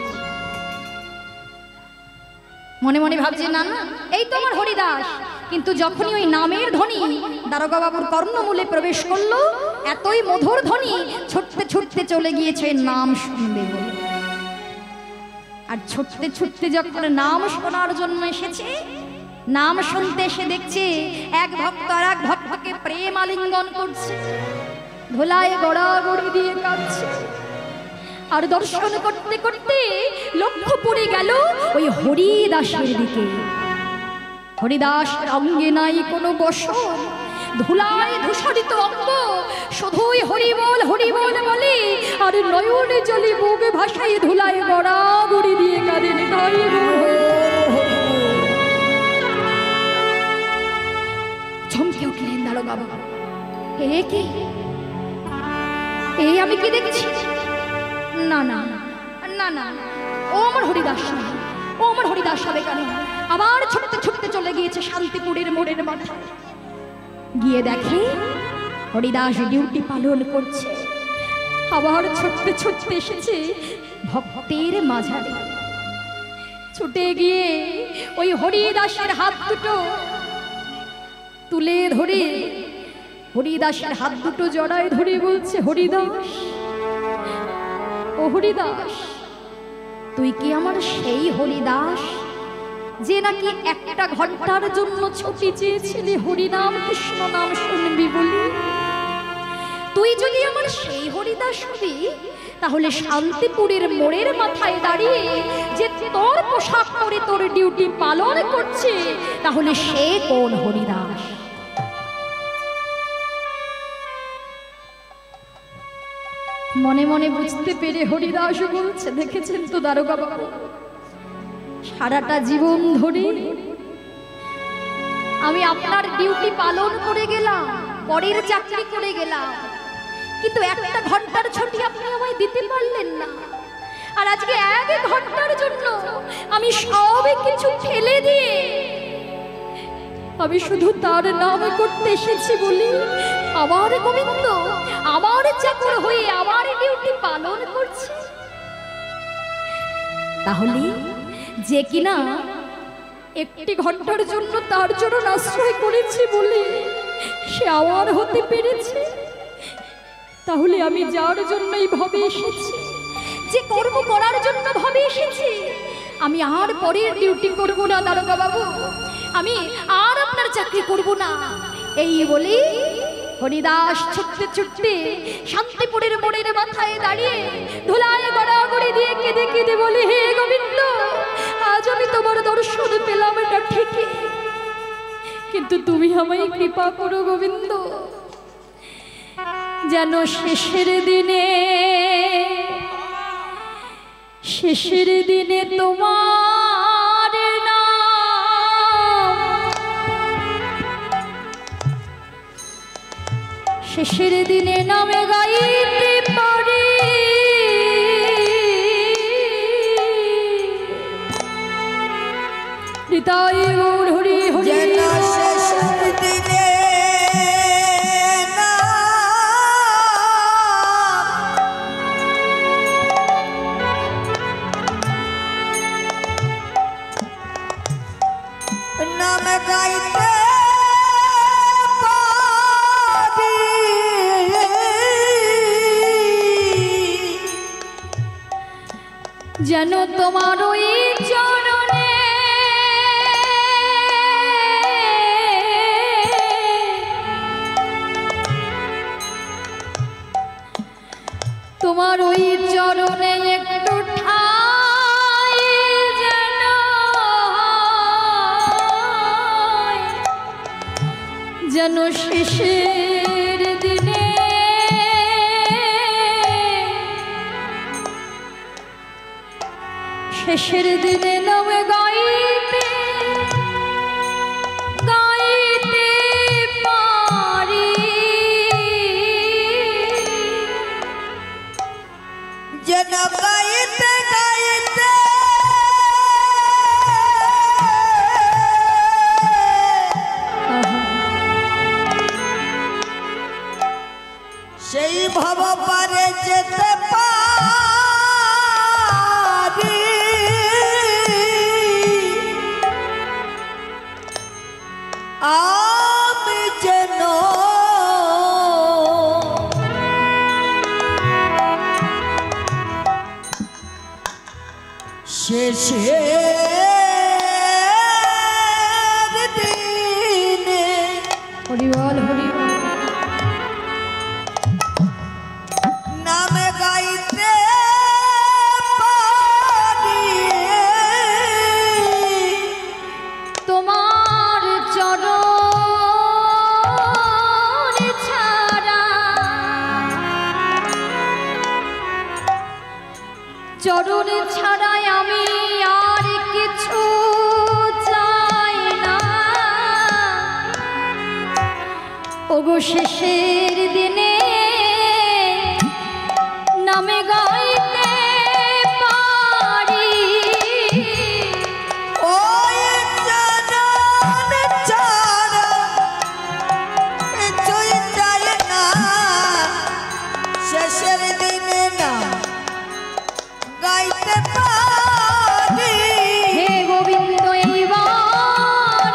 মনে মনে ভাবছে, না না এই তো আমার হরিদাস। কিন্তু যখনই ওই নামের ধ্বনি দারোগা বাবুর কর্ণমূলে প্রবেশ করলো, এতই মধুর ধ্বনি ছুটতে ছুটতে চলে গিয়েছে নাম শুনবে বলে। আর ছুটতে ছুটতে যখন নাম শোনার জন্য এসেছে, নাম শুনতে এসে দেখছে এক ভক্ত আর এক ভক্তকে প্রেম আলিঙ্গন করছে, ধুলায় গড়াগড়ি দিয়ে কাঁদছে। আর দর্শন করতে করতে লক্ষ্য পড়ে গেল ওই হরিদাসের দিকে। হরিদাস অঙ্গে নাই কোনো বসন, ধুলায় ধূসরিত অঙ্গ, শুধুই হরিবল হরিবল বলে আর নয়নে জলে বুকে ভাসাই ধুলায় গড়াগড়ি দিয়ে কাঁদেন। চমকে উঠলেন দারোগা বাবু, এ কি, এই আমি কি দেখছি? না না না না, ও আমার হরিদাস না, ও আমার হরিদাস হবে কেন? আবার ছুটতে ছুটতে চলে গিয়েছে শান্তিপুরের মোড়ের মাথায়। গিয়ে দেখে হরিদাস ডিউটি পালন করছে। আবার ছুটতে ছুটতে এসেছে ভক্তের মাঝারে। ছুটে গিয়ে ওই হরিদাসের হাত দুটো তুলে ধরে হরিদাসের হাত দুটো জড়ায় ধরে বলছে, হরিদাস, ও হরিদাস, তুই কি আমার সেই হরিদাস যে নাকি একটা ঘন্টার জন্য ছুটি চেয়েছিলি হরিনাম কৃষ্ণ নাম শুনবি বলি? তুই যদি আমার সেই হরিদাস হবি, তাহলে শান্তিপুরের মোড়ের মাথায় দাঁড়িয়ে যে তোর পোশাক পরে তোর ডিউটি পালন করছে, তাহলে সে কোন হরিদাস? মনে মনে বুঝতে পেরে হরিদাস বলছে, দেখেছেন তো দারোগা বাবু, সারাটা জীবন ধরে আমি আপনার ডিউটি পালন করে গেলাম, পরের চাকরি করে গেলাম, কিন্তু একটা ঘন্টার ছুটি আপনি আমায় দিতে পারলেন না। আর আজকে এক ঘন্টার জন্য আমি সব কিছু ফেলে দিয়ে আমি শুধু তার নাম করতে এসেছি বলি আমার গোবিন্দ আমার চাকর হয়ে আমার ডিউটি পালন করছে। তাহলে যে কিনা একটি ঘন্টার জন্য তার চরণ আশ্রয় করেছি বলে সে আমার হতে পেরেছে, তাহলে আমি যার জন্যই ভাবে এসেছি, যে কর্ম করার জন্য ভাবে এসেছি, আমি আর পরের ডিউটি করব না দারোগা বাবু, আমি আর আপনার চাকরি করব না। এই বলি হরিদাস ছুটতে ছুটতে শান্তিপুরের মোড়ের মাথায় দাঁড়িয়ে ধুলায় গড়াগড়ি দিয়ে কেঁদে কেঁদে বলে, হে গোবিন্দ, আজ আমি তোমার দর্শন পেলাম এটা ঠিকই, কিন্তু তুমি আমায় কৃপা করো গোবিন্দ, যেন শেষের দিনে শেষের দিনে তোমার নাম, শেষের দিনে নামে গাইতে পারি, হৃদয় গৌর হরি হরি। শেষের দিনে নাম গাইতে যেন তোমার ওই চরণে তোমার ওই চরণে একটু শেষের দিনে নামে গাইতে গাইতে পারি যেন গাইতে গাইতে সেই ভব পারে যেতে পারি আমি যেন শেষের দিনে হরি বল হরি বল নামে গাইতে পারি তোমার চরণ ছাড়া চরণ ছাড়াই আমি আর কিছু চাই না ওগো শেষের দিনে নামে গাইতে পারি ওই চরণ ছাড়া কিছুই চাই না শেষের দিনে না গাইতে পারি হে গোবিন্দ এইবার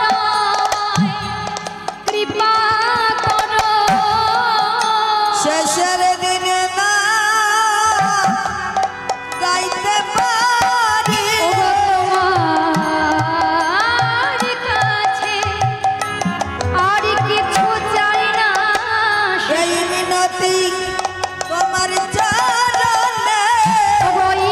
কৃপা করো শেষের দিনে না গাইতে পারি ওগো তোমার কাছে আর কিছু চাই না এই মিনতি তোমার চরণে ওই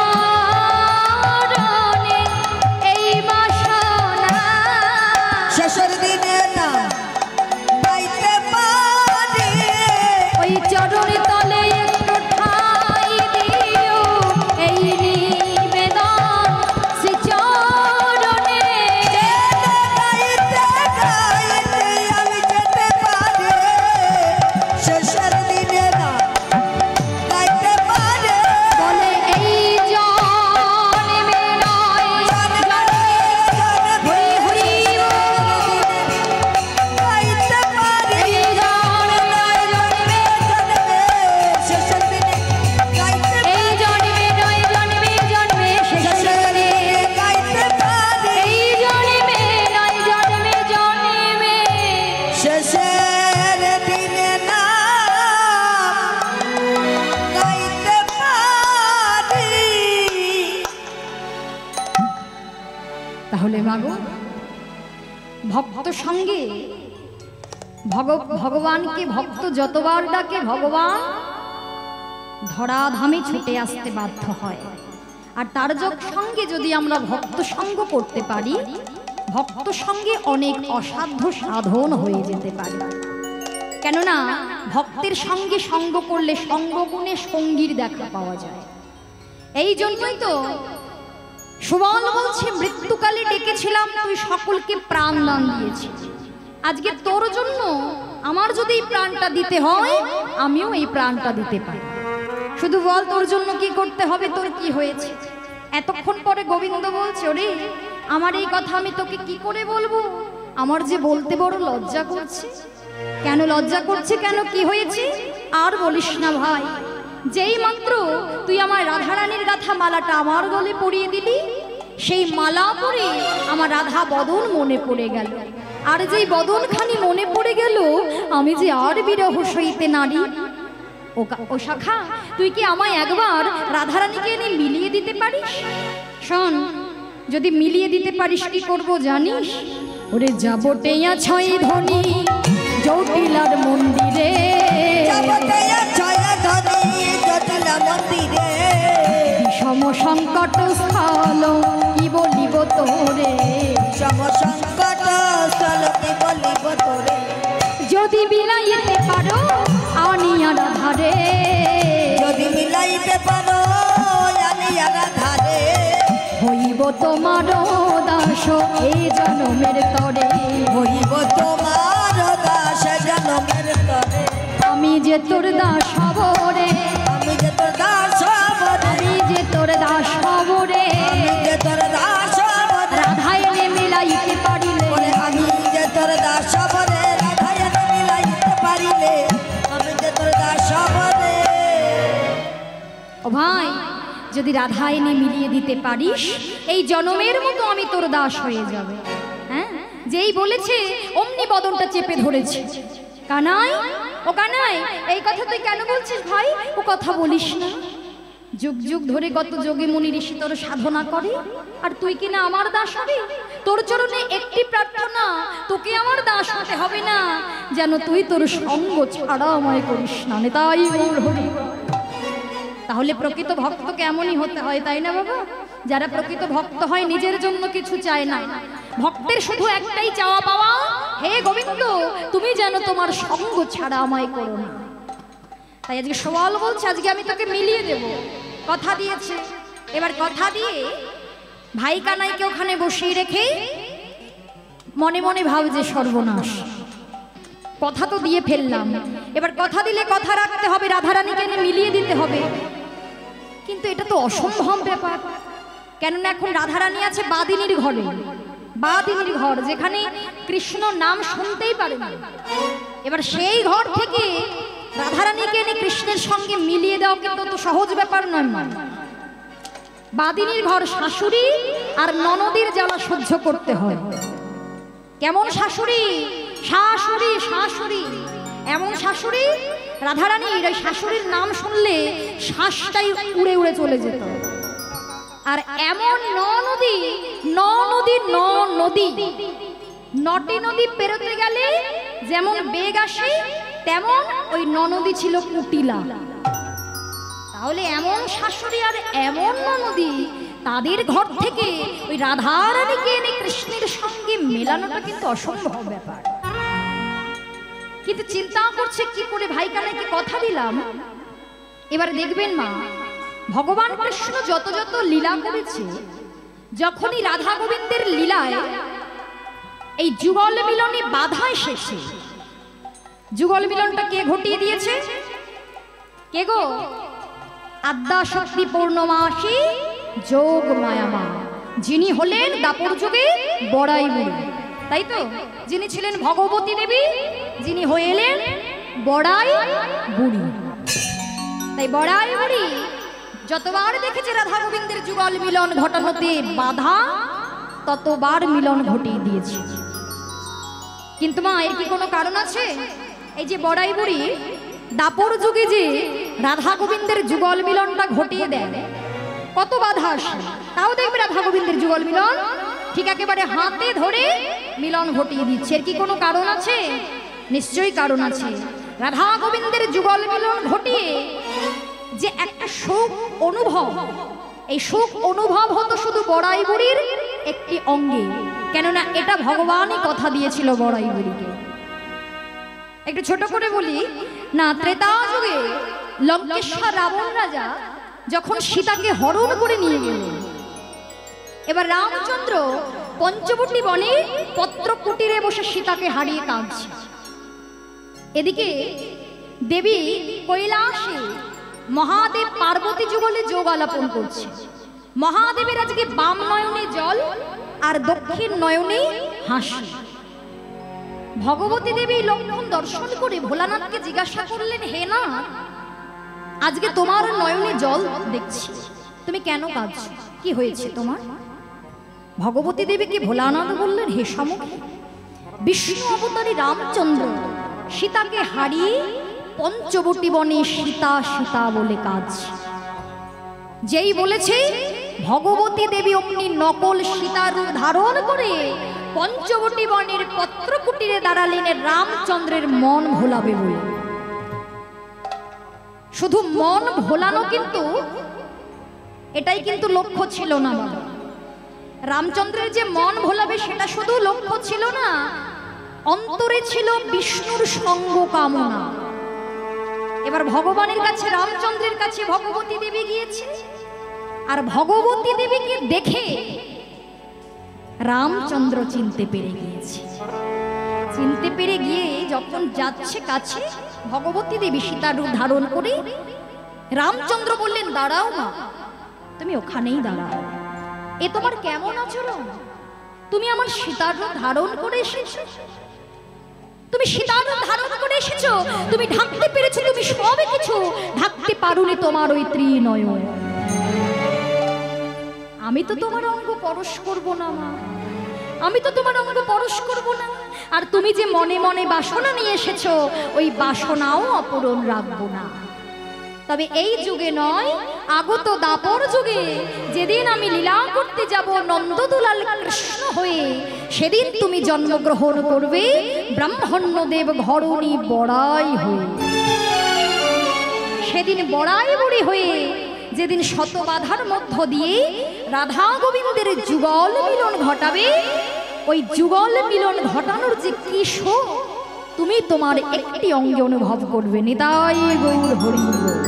চরণে এই বাসনা শেষের দিনে না গাইতে পারি ওই চরণ তলে একটু ঠাই দিও এই নিবেদন শ্রী চরণে গাইতে গাইতে আমি যেতে পারি শেষের দিনে না গাইতে পারি বলে এই জন্মে নয় হরি হরি গাইতে পারি এই জন্মে নয় জন্মে শেষের দিনে গাইতে এই জন্মে নয় জন্মে জন্মে শেষের দিনে গাইতে পারি এই জন্মে নয় জন্মে জন্মে শেষের দিনে না গাইতে পারি তাহলে মাগো ভক্ত সঙ্গে ভগ- ভগবানকে ভক্ত যতবার ডাকে ভগবান ধরাধামে ছুটে আসতে বাধ্য হয়। আর তার যোগ সঙ্গে যদি আমরা ভক্ত সঙ্গ করতে পারি ভক্ত সঙ্গে অনেক অসাধ্য সাধন হয়ে যেতে পারে। কেননা ভক্তের সঙ্গে সঙ্গ করলে সঙ্গগুণে সঙ্গীর দেখা পাওয়া যায়। এই জন্যই তো সুবল বলছে মৃত্যুকালে ডেকেছিলাম তুই সকলকে প্রাণ দান দিয়েছিস। আজকে তোর জন্য আমার যদি এই প্রাণটা দিতে হয় আমিও এই প্রাণটা দিতে পারি। শুধু বল তোর জন্য কি করতে হবে, তোর কি হয়েছে? এতক্ষণ পরে গোবিন্দ বলছে ওরে আমার এই কথা আমি তোকে কি করে বলবো, আমার যে বলতে বড় লজ্জা করছে। কেন লজ্জা করছে, কেন কি হয়েছে? আর বলিস না ভাই, যেই মাত্র তুই আমার রাধারানীর গাথা মালাটা আমার গলে পরিয়ে দিলি সেই মালা পরে আমার রাধা বদন মনে পড়ে গেল। আর যেই বদনখানি মনে পড়ে গেল আমি যে আর বিরহ সইতে নারী। ও কা- ও শাখা, তুই কি আমায় একবার রাধারানীকে এনে মিলিয়ে দিতে পারিস? শোন, যদি মিলিয়ে দিতে পারিস কি করব জানিস? ওরে যাবো টেয়া ছয় ধনী জটিলার মন্দিরে, যাবতেয়া ছয় ধনী জটিলা মন্দিরে, বিষম সংকট স্থল কি বলিব তোরে, সম সংকট স্থল কি বলিব তোরে, যদি বিলাইতে পারো আনিয়া রাধারে, যদি মিলাইতে পারো আনিয়া রাধারে, তোমার দাস এই জনমের তরে, হইব তোমার দাস জনমের তরে। আমি যে তোর দাস হব রে, আমি যে তোর দাস হব রে, আমি যে তোর দাস হব রে, আমি যে তোর দাস হব রে। রাধা এনে মিলাইতে পারিলে, ওরে আমি যে তোর দাস হব রে, রাধা এনে মিলাইতে পারিলে, আমি যে তোর দাস হব রে। ও ভাই, যদি রাধা এনে মিলিয়ে দিতে পারিস এই জনমের মতো আমি তোর দাস হয়ে যাবে। হ্যাঁ, যেই বলেছে অমনি বদনটা চেপে ধরেছে। কানাই, ও কানাই, এই কথা তুই কেন বলছিস ভাই? ও কথা বলিস না। যুগ যুগ ধরে কত যোগী মুনি ঋষি তোর সাধনা করে, আর তুই কিনা আমার দাস হবি? তোর চরণে একটি প্রার্থনা, তোকে আমার দাস হতে হবে না, যেন তুই তোর সঙ্গ ছাড়া আমায় করিস না। তাই গৌর হরি। তাহলে প্রকৃত ভক্ত কেমনই হতে হয়, তাই না বাবা? যারা প্রকৃত ভক্ত হয় নিজের জন্য কিছু চায় না, ভক্তের শুধু একটাই চাওয়া পাওয়া, হে গোবিন্দ তুমি যেন তোমার সঙ্গ ছাড়া আমায় করো না। তাই আজকে সওয়াল বলছে, আজকে আমি তোকে মিলিয়ে দেব, কথা দিয়েছে। এবার কথা দিয়ে ভাই কানাইকে ওখানে বসিয়ে রেখে মনে মনে ভাবছে সর্বনাশ, কথা তো দিয়ে ফেললাম, এবার কথা দিলে কথা রাখতে হবে, রাধারানীকে এনে মিলিয়ে দিতে হবে। কিন্তু এটা তো অসম্ভব ব্যাপার, কেননা এখন রাধারানী আছে বাদিনীর ঘরে, বাদিনীর ঘর যেখানে কৃষ্ণ নাম শুনতেই পারে না। এবার সেই ঘর থেকে রাধারানীকে এনে কৃষ্ণের সঙ্গে মিলিয়ে দেওয়া কিন্তু তো সহজ ব্যাপার নয়। মা বাদিনীর ঘর, শাশুড়ি আর ননদীর জ্বালা সহ্য করতে হয়। কেমন শাশুড়ি? শাশুড়ি শাশুড়ি এমন শাশুড়ি, রাধারানীর ওই শাশুড়ির নাম শুনলে শ্বাসটাই উড়ে উড়ে চলে যেত। আর এমন নদী, নদী নদী নটি নদী পেরোতে গেলে যেমন বেগ আসে, তেমন ওই নদী ছিল কুটিলা। তাহলে এমন শাশুড়ি আর এমন নদী, তাদের ঘর থেকে ওই রাধারানীকে এনে কৃষ্ণের সঙ্গে মেলানোটা কিন্তু অসম্ভব ব্যাপার। কিন্তু চিন্তা করছে কি করে ভাই কানাইকে কথা দিলাম। এবার দেখবেন মা, ভগবান কৃষ্ণ যত যত লীলা করেছে, যখনই রাধা গোবিন্দের লীলায় এই যুগল মিলনে বাধা এসেছে, যুগল মিলনটা কে ঘটিয়ে দিয়েছে? কে গো? আদ্যা শক্তি পূর্ণমাসী যোগ মায়ামা, যিনি হলেন দাপর যুগে বড়াই বুড়ি, তাই তো? যিনি ছিলেন ভগবতী দেবী, যিনি হয়ে এলেন বড়াই বুড়ি। তাই বড়াই বুড়ি যতবার দেখেছে রাধা গোবিন্দের যুগল মিলন ঘটানোতে বাধা, ততবার মিলন ঘটিয়ে দিয়েছে। কিন্তু মা, এর কি কোনো কারণ আছে? এই যে বড়াই বুড়ি দাপর যুগে যে রাধা গোবিন্দের যুগল মিলনটা ঘটিয়ে দেয়, কত বাধা আসে, তাও দেখবে রাধা গোবিন্দের যুগল মিলন ঠিক একেবারে হাতে ধরে মিলন ঘটিয়ে দিচ্ছে। এর কি কোনো কারণ আছে? নিশ্চয়ই কারণ আছে। রাধা গোবিন্দের যুগল মিলন ঘটিয়ে যে একটা সুখ অনুভব, এই সুখ অনুভব হতো শুধু বড়াই বুড়ির একটি অঙ্গে, কেননা এটা ভগবানই কথা দিয়েছিল বড়াই বুড়িকে। একটু ছোট করে বলি না, ত্রেতা যুগে লঙ্কেশ্বর রাবণ রাজা যখন সীতাকে হরণ করে নিয়ে গেলেন, এবার রামচন্দ্র পঞ্চবটী বনে পত্র কুটিরে বসে সীতাকে হারিয়ে কাঁদছে। এদিকে দেবী কৈলাসে মহাদেব পার্বতী যুগলে যোগ আলাপন করছে। মহাদেবের আজকে বাম নয়নে জল আর দক্ষিণ নয়নে হাসি। ভগবতী দেবী লক্ষণ দর্শন করে ভোলানাথকে জিজ্ঞাসা করলেন, হে না, আজকে তোমার নয়নে জল দেখছি, তুমি কেন কাঁদছো? কি হয়েছে তোমার? ভগবতী দেবীকে ভোলানাথ বললেন, হে সমুখে, বিষ্ণু অবতারী রামচন্দ্র সীতাকে হারিয়ে পঞ্চবটী বনে সীতা সীতা বলে কাঁদছে। যেই বলেছে ভগবতী দেবী অমনি নকল সীতার রূপ ধারণ করে পঞ্চবটী বনের পত্র কুটিরে দাঁড়ালেন রামচন্দ্রের মন ভোলাবে বলে। শুধু মন ভোলানো কিন্তু এটাই কিন্তু লক্ষ্য ছিল না বাবা। রামচন্দ্রের যে মন ভোলাবে সেটা শুধু লক্ষ্য ছিল না, অন্তরে ছিল বিষ্ণুর সঙ্গ কামনা। এবার ভগবানের কাছে, রামচন্দ্রের কাছে ভগবতী দেবী গিয়েছে, আর ভগবতী দেবীকে দেখে রামচন্দ্র চিনতে পেরে গিয়েছে। চিনতে পেরে গিয়ে যখন যাচ্ছে কাছে, ভগবতী দেবী সীতার রূপ ধারণ করে, রামচন্দ্র বললেন, দাঁড়াও মা, তুমি ওখানেই দাঁড়াও। এ তোমার কেমন আচরণ? তুমি আমার সীতার রূপ ধারণ করে এসেছো, তুমি সীতার রূপ ধারণ করে এসেছো, তুমি ঢাকতে পেরেছো, তুমি সবে কিছু ঢাকতে পারোনি তোমার ওই ত্রিনয়ন। আমি তো তোমার অঙ্গ পরশ করব না মা, আমি তো তোমার অঙ্গ পরশ করব না। আর তুমি যে মনে মনে বাসনা নিয়ে এসেছো, ওই বাসনাও অপূরণ রাখবো না। তবে এই যুগে নয়, আগত দাপর যুগে যেদিন আমি লীলা করতে যাব নন্দদুলাল কৃষ্ণ হয়ে, সেদিন তুমি জন্মগ্রহণ করবে ব্রাহ্মণ্যদেব ঘরণী বড়াই হয়ে। সেদিন বড়াই বুড়ি হয়ে, যেদিন শত বাধার মধ্য দিয়ে রাধা গোবিন্দের যুগল মিলন ঘটাবে, ওই যুগল মিলন ঘটানোর যে কি শোক, তুমি তোমার একটি অঙ্গে অনুভব করবে। নিতাই গৌর হরি।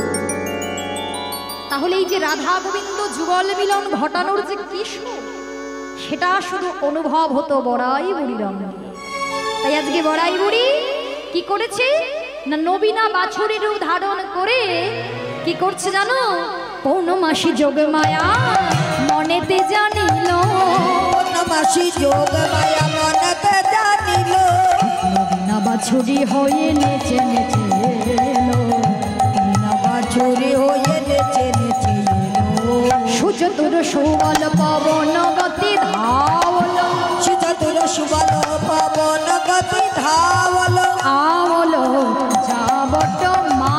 তাহলে এই যে রাধা গোবিন্দ যুগল মিলন ঘটানোর যে কি শোক, সেটা শুধু অনুভব হতো বড়াই বুড়ির অঙ্গে। তাই আজকে বড়াই বুড়ি কি করেছে না, নবীনা বাছুরের রূপ ধারণ করে কি করছে জানো? পৌর্ণমাসী যোগ মায়া মনেতে জানিল, পৌর্ণমাসী যোগ মায়া মনেতে জানিল, নবীনা বাছুরি হয়ে নেচে নেচে এলো, নবীনা বাছুরি হয়ে নেচে নেচে এলো, সুচতুর সুবল পবন গতি ধাওল, সুচতুর সুবল পবন গতি ধাওল, আওল যাবট মা,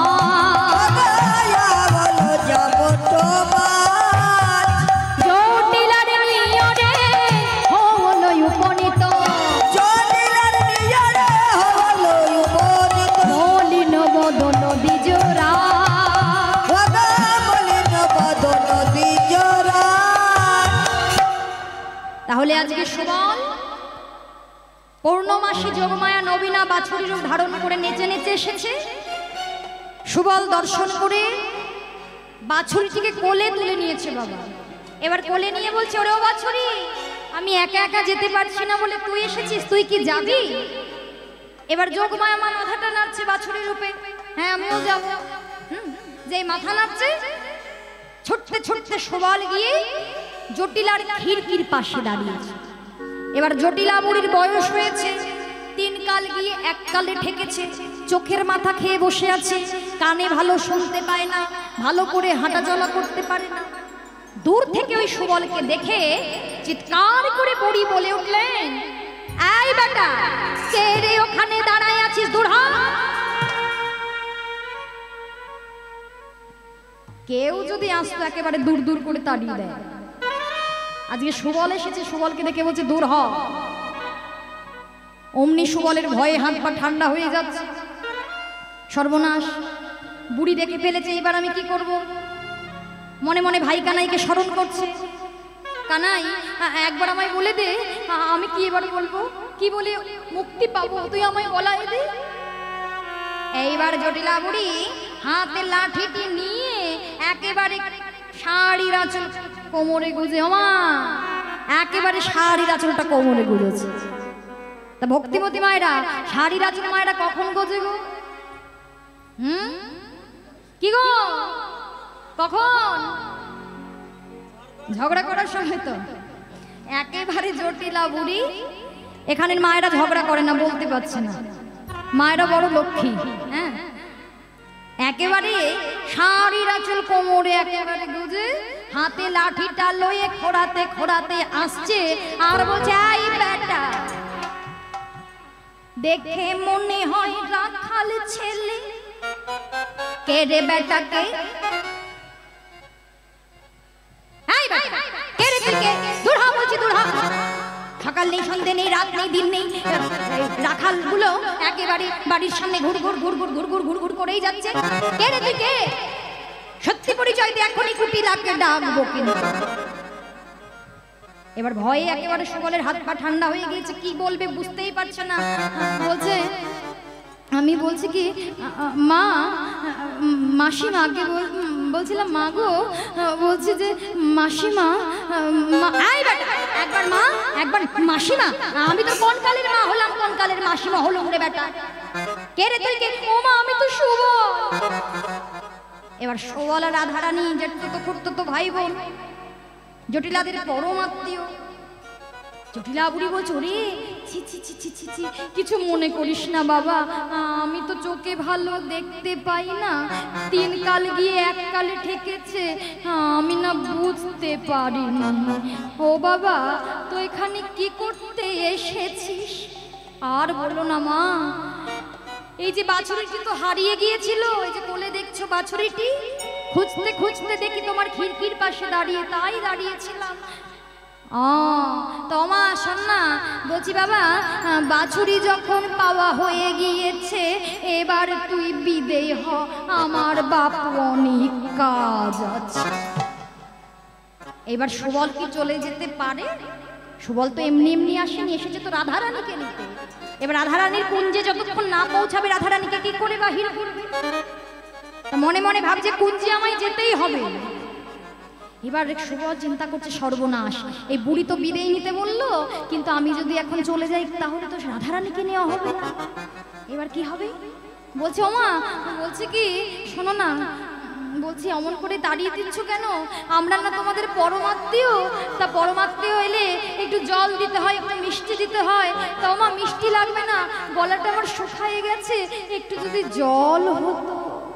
তাহলে আজকে সুবল পৌর্ণমাসী যোগমায়া নবীনা বাছুরি রূপ ধারণ করে নেচে নেচে এসেছে। সুবল দর্শন করে বাছুরিটিকে কোলে তুলে নিয়েছে বাবা। এবার কোলে নিয়ে বলছে, ওরে ও বাছুরি, আমি একা একা যেতে পারছি না বলে তুই এসেছিস, তুই কি যাবি? এবার যোগমায়া মা মাথাটা নাড়ছে বাছুরি রূপে, হ্যাঁ আমিও যাব। হুম, যেই মাথা নাড়ছে, ছুটতে ছুটতে সুবল গিয়ে জটিলার খিড়কির পাশে দাঁড়িয়েছে। এবার জটিলা বুড়ির বয়স হয়েছে, তিন কাল গিয়ে এক কালে ঠেকেছে, চোখের মাথা খেয়ে বসে আছে, কানে ভালো শুনতে পায় না, ভালো করে হাঁটা চলা করতে পারে না। দূর থেকে ওই সুবলকে দেখে চিৎকার করে বুড়ি বলে উঠলেন, এই বেটা, কে রে ওখানে দাঁড়ায় আছিস? দূর হ। কেউ যদি আসতো একেবারে দূর দূর করে তাড়িয়ে দেয়। আজকে সুবল এসেছে, সুবলকে দেখে বলছে দূর হ। অমনি সুবলের ভয়ে হাত পা ঠান্ডা হয়ে যাচ্ছে। সর্বনাশ, বুড়ি দেখে ফেলেছে, এবার আমি কি করব? মনে মনে ভাই কানাইকে স্মরণ করছে। কানাই, একবার আমায় বলে দে, আমি কি এবার বলবো? কি বলে মুক্তি পাবো? তুই আমায় বলাই দে। এইবার জটিলা বুড়ি হাতে লাঠিটি নিয়ে একেবারে শাড়ির আঁচল কোমরে গুজে, ওমা একেবারে শাড়ির আঁচলটা কোমরে গুজেছে। তা ভক্তিমতী মায়েরা, শাড়ির আঁচল মায়েরা কখন গোজে গো? হুম, কি গো, কখন? ঝগড়া করার সময় তো। একেবারে জটিলা বুড়ি, এখানের মায়েরা ঝগড়া করে না, বলতে পারছে না, মায়েরা বড় লক্ষ্মী। হ্যাঁ, একেবারে শাড়ির আঁচল কোমরে একেবারে গুজে, হাতে লাঠিটা লয়ে খোড়াতে খোড়াতে আসছে আর বলছে, এই বেটা, দেখে মনে হয় রাখাল ছেলে। কে রে বেটাকে? এই বেটা, কে রে তুই? কে? দূর হ বলছি, দূর হ। সকাল নেই, সন্ধ্যে নেই, রাত নেই, দিন নেই, রাখাল গুলো একেবারে বাড়ির সামনে ঘুর ঘুর ঘুর ঘুর ঘুর ঘুর ঘুর ঘুর করেই যাচ্ছে। কে রে তুই? কে? সত্যি পরিচয় দিয়ে এখনই কুটি লাখকে ডাকবো কিন্তু। এবার ভয়ে একেবারে সুবলের হাত পা ঠান্ডা হয়ে গিয়েছে, কি বলবে বুঝতেই পারছে না। বলছে, আমি বলছি কি মা, মাসিমা, আগে বলছিলাম মা গো, বলছি যে মাসিমা, একবার মা একবার মাসিমা, আমি তো কোন কালের মা হলাম, কোন কালের মাসিমা হলাম রে বেটা? কে রে তুই? কে? ও মা আমি তো শুভ। এবার সুবল আর রাধারানী যেটা তো করতো তো ভাই বোন, জটিলাদের পরম আত্মীয়। জটিলা বুড়ি বলছে ওরে ছি ছি ছি ছি ছি ছি, কিছু মনে করিস না বাবা, আমি তো চোখে ভালো দেখতে পাই না, তিন কাল গিয়ে এক কালে ঠেকেছে, আমি না বুঝতে পারিনি। ও বাবা তো এখানে কি করতে এসেছিস? আর বলো না মা, এই যে বাছুরিটি তো হারিয়ে গিয়েছিল, এই যে কোলে দেখছো বাছুরিটি, খুঁজতে খুঁজতে দেখি তোমার খিড়কির পাশে দাঁড়িয়ে, তাই দাঁড়িয়েছিলাম। ও তোমা শোন না, বলছি বাবা বাছুরি যখন পাওয়া হয়ে গিয়েছে এবার তুই বিদেয় হ, আমার বাপ অনেক কাজ আছে। এবার সুবল কি চলে যেতে পারে? সুবল তো এমনি এমনি আসেনি, এসেছে তো রাধারানীকে নিতে। এবার রাধারানীর কুঞ্জে যতক্ষণ না পৌঁছাবে রাধারানীকে কি করে বাহির করবে? মনে মনে ভাবছে কুঞ্জে আমায় যেতেই হবে। এবার সুবল চিন্তা করছে সর্বনাশ, এই বুড়ি তো বিদেয় নিতে বললো, কিন্তু আমি যদি এখন চলে যাই তাহলে তো রাধারানীকে নেওয়া হবে না। এবার কি হবে? বলছে ওমা, বলছে কি শোনো না, বলছি অমন করে দাঁড়িয়ে দিচ্ছ কেন? আমরা না তোমাদের পরমাত্মীয়, তা পরমাত্মীয় এলে একটু জল দিতে হয়, একটু মিষ্টি দিতে হয়। তা ওমা মিষ্টি লাগবে না, গলাটা আমার শুকায়ে গেছে, একটু যদি জল হতো।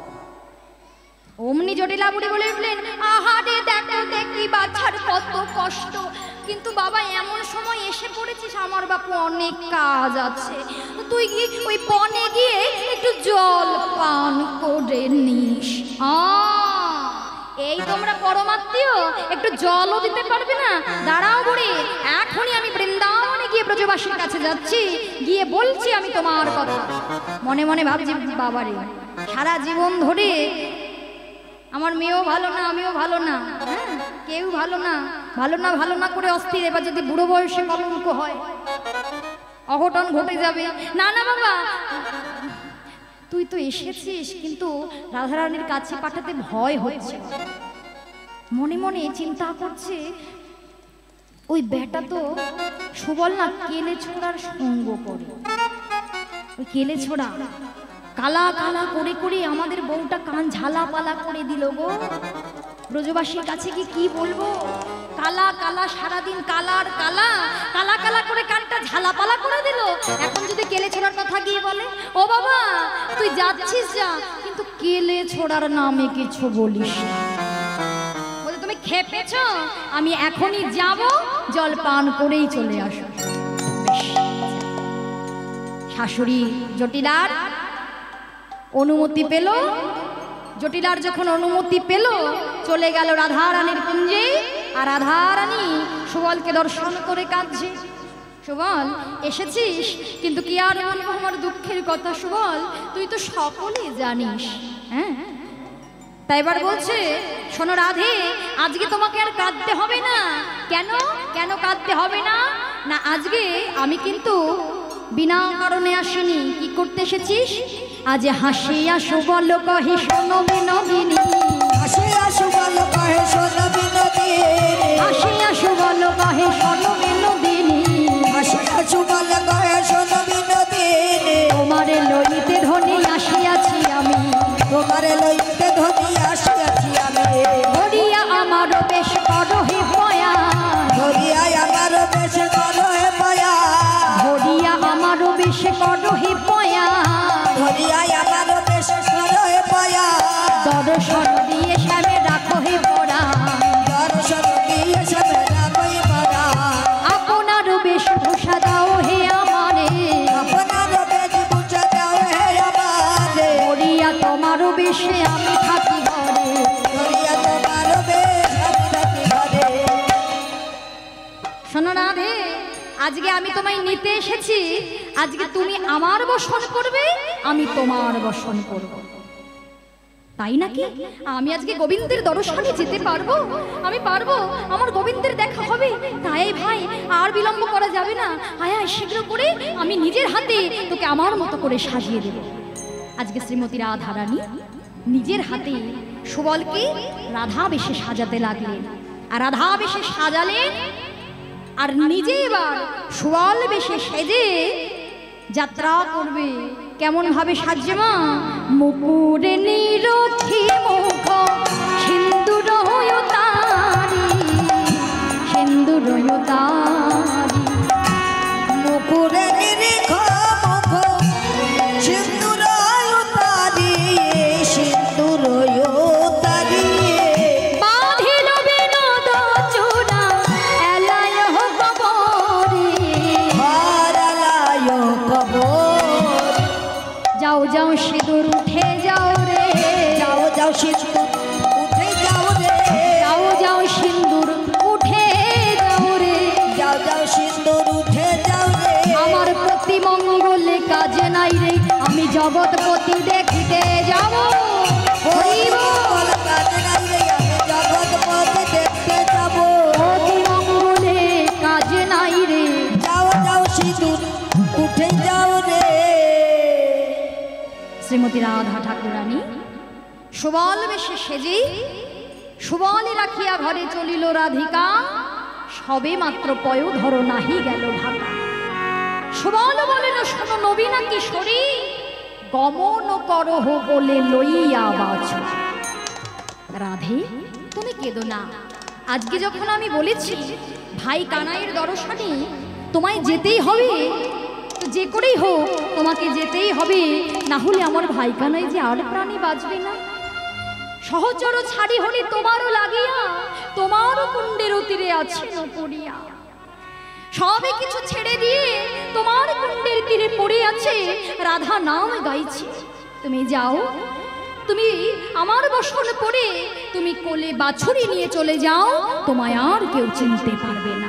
অমনি জটিলা বুড়ি বলে উঠলেন আহারে দেখো দেখি বাছার কত কষ্ট, কিন্তু বাবা এমন সময় এসে পড়েছিস, আমার বাপু অনেক কাজ আছে, তুই কি ওই বনে গিয়ে একটু জল পান করে নিস। এই তোমরা পরমাত্মীয়, একটু জলও দিতে পারবে না? দাঁড়াও বুড়ি, এখনই আমি বৃন্দাবনে গিয়ে ব্রজবাসীর কাছে যাচ্ছি, গিয়ে বলছি আমি তোমার কথা। মনে মনে ভাবছি বাবারে সারা জীবন ধরে আমার মেয়েও ভালো না, আমিও ভালো না, হ্যাঁ কেউ ভালো না, ভালো না ভালো না করে অস্থির। এবার যদি বুড়ো বয়সে কলঙ্ক হয়, অঘটন ঘটে যাবে। না না বাবা, তুই তো এসেছিস, কিন্তু রাধারানীর কাছে পাঠাতে ভয় হচ্ছে। মনে মনে চিন্তা করছে ওই বেটা তো সুবল না কেলে ছোড়ার সঙ্গ করে, ওই কেলে ছোড়া কালা কালা করে করে আমাদের বউটা কান ঝালা পালা করে দিল গো। ব্রজবাসীর কাছে কি কি বলবো? কালা কালা সারাদিন কালার কালা কালা কালা করে কানটা ঝালা পালা করে দিল। এখন যদি কেলে ছোড়ার কথা গিয়ে বলে ও বাবা তুই যাচ্ছিস যা, কিন্তু কেলে ছোড়ার নামে কিছু বলিস না। বলে তুমি খেপেছ, আমি এখনই যাব, জল পান করেই চলে আসো। শাশুড়ি জটিলার অনুমতি পেল, জটিলার যখন অনুমতি পেল চলে গেল রাধারানীর কুঞ্জে, আর রাধারানী সুবলকে দর্শন করে কাঁদছে। সুবল এসেছিস, কিন্তু কি আর বলবো আমার দুঃখের কথা সুবল, তুই তো সকলেই জানিস। হ্যাঁ তাই এবার বলছে শোনো রাধে, আজকে তোমাকে আর কাঁদতে হবে না। কেন কেন কাঁদতে হবে না? না আজকে আমি কিন্তু বিনা কারণে আসিনি। কি করতে এসেছিস? আজ হাসিয়া সুবল কহে শোনো বিনোদিনী, হাসিয়া সুবল কহে শোনো বিনোদিনী, হাসিয়া সুবল কহে শোনো বিনোদিনী, হাসিয়া সুবল কহে শোনো বিনোদিনী, তোমারে লইতে ধনী আসিয়াছি আমি, তোমারে লইতে ধনী আসিয়াছি আমি, ধরিয়া আমার বেশ করো হে পয়া, ধরিয়া আমার বেশ করো হে পয়া, ধরিয়া আমার বেশ করো হে পয়া, ধরিয়া আমার বেশ করো হে পয়া, দর্শন দিয়ে শ্যামে রাখো হে পরা, দর্শন দিয়ে শ্যামে রাখো হে পরা, আপনার বেশ ভূষা দাও হে আমারে, আপনার বেশ ভূষা দাও হে আমারে, ধরিয়া তোমার বেশে আমি থাকি ঘরে, ধরিয়া তোমার বেশ আমি থাকি ঘরে। শোনো রাধে, আজকে আমি তোমায় নিতে এসেছি, আজকে তুমি আমার বসন করবে, আমি তোমার বসন করব। তাই নাকি? আমি আজকে গোবিন্দের দর্শনে যেতে পারবো? আমি পারবো, আমার গোবিন্দের দেখা হবে। তাই ভাই আর বিলম্ব করা যাবে না, আয় আয় শীঘ্র করে আমি নিজের হাতে তোকে আমার মতো করে সাজিয়ে দেব। আজকে শ্রীমতী রাধারানী নিজের হাতে সুবলকে রাধা বেশে সাজাতে লাগলেন। আর রাধা বেশে সাজালেন আর নিজে এবার সুবল বেশে সেজে যাত্রা করবে। কেমন ভাবে সাজছে মা? মুকুরে নিরক্ষী মুখ সিন্দুর তারি, সিন্দুর তারি, মুকুরে নিরীখ মুখ সিন্দুর তারি, সিন্দুর তারি, বাঁধিল বিনোদ চূড়া এলায় কবরে, হারালায় কবর। যাও যাও সিঁদুর উঠে যাও রে, যাও যাও সিন্দুর উঠে যাও রে, যাও যাও সিন্দুর উঠে যাও রে, যাও যাও সিন্দুর উঠে যাও রে। আমার প্রতি মঙ্গলে কাজে নাই রে, আমি জগৎপতি দেখিতে যাব। হরিব কাজে নাই রে, আমি জগৎপতি দেখতে যাব। প্রতি মঙ্গলে কাজে নাই রে, যাও যাও সিঁদুর উঠে যাও রে। শ্রীমতী রাধা ঠাকুরানী সুবল বেশে সেজে সুবলে রাখিয়া ঘরে চলিল রাধিকা, সবে মাত্র পয়োধর নাহি গেল ঢাকা। সুবল বলিল শোনো নবীনা কিশোরী, গমন করহ বলে লইয়া বাছু। রাধে তুমি কেঁদো না, আজকে যখন আমি বলেছি ভাই কানাইয়ের দর্শনে তোমায় যেতেই হবে, তো যে করেই হোক তোমাকে যেতেই হবে, না হলে আমার ভাই কানাই যে আর প্রাণী বাঁচবে না। সহচর ছাড়ি হলে তোমারও লাগিয়া, তোমারও কুণ্ডের তীরে আছে পড়িয়া, সবে কিছু ছেড়ে দিয়ে তোমার কুণ্ডের তীরে পড়ে আছে, রাধা নাম গাইছে। তুমি যাও, তুমি আমার বসন পড়ে তুমি কোলে বাছুরি নিয়ে চলে যাও, তোমায় আর কেউ চিনতে পারবে না।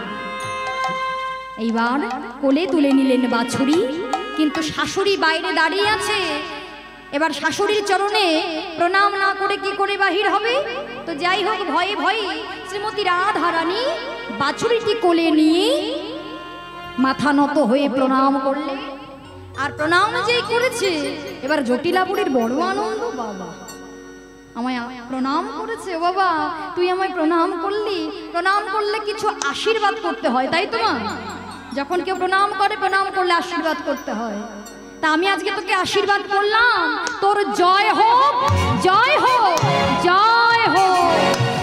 এইবার কোলে তুলে নিলেন বাছুরি, কিন্তু শাশুড়ি বাইরে দাঁড়িয়ে আছে। এবার শাশুড়ির চরণে প্রণাম না করে কি করে বাহির হবে? তো যাই হোক, ভয়ে ভয়ে শ্রীমতী রাধা রানী বাছুরিটি কোলে নিয়ে মাথা নত হয়ে প্রণাম করলে। আর প্রণাম যেই করেছে, এবার জটিলা বুড়ির বড় আনন্দ, বাবা আমায় প্রণাম করেছে, ও বাবা তুই আমায় প্রণাম করলি। প্রণাম করলে কিছু আশীর্বাদ করতে হয়, তাই তো মা? যখন কেউ প্রণাম করে, প্রণাম করলে আশীর্বাদ করতে হয়। তা আমি আজকে তোকে আশীর্বাদ করলাম, তোর জয় হোক, জয় হোক, জয় হোক।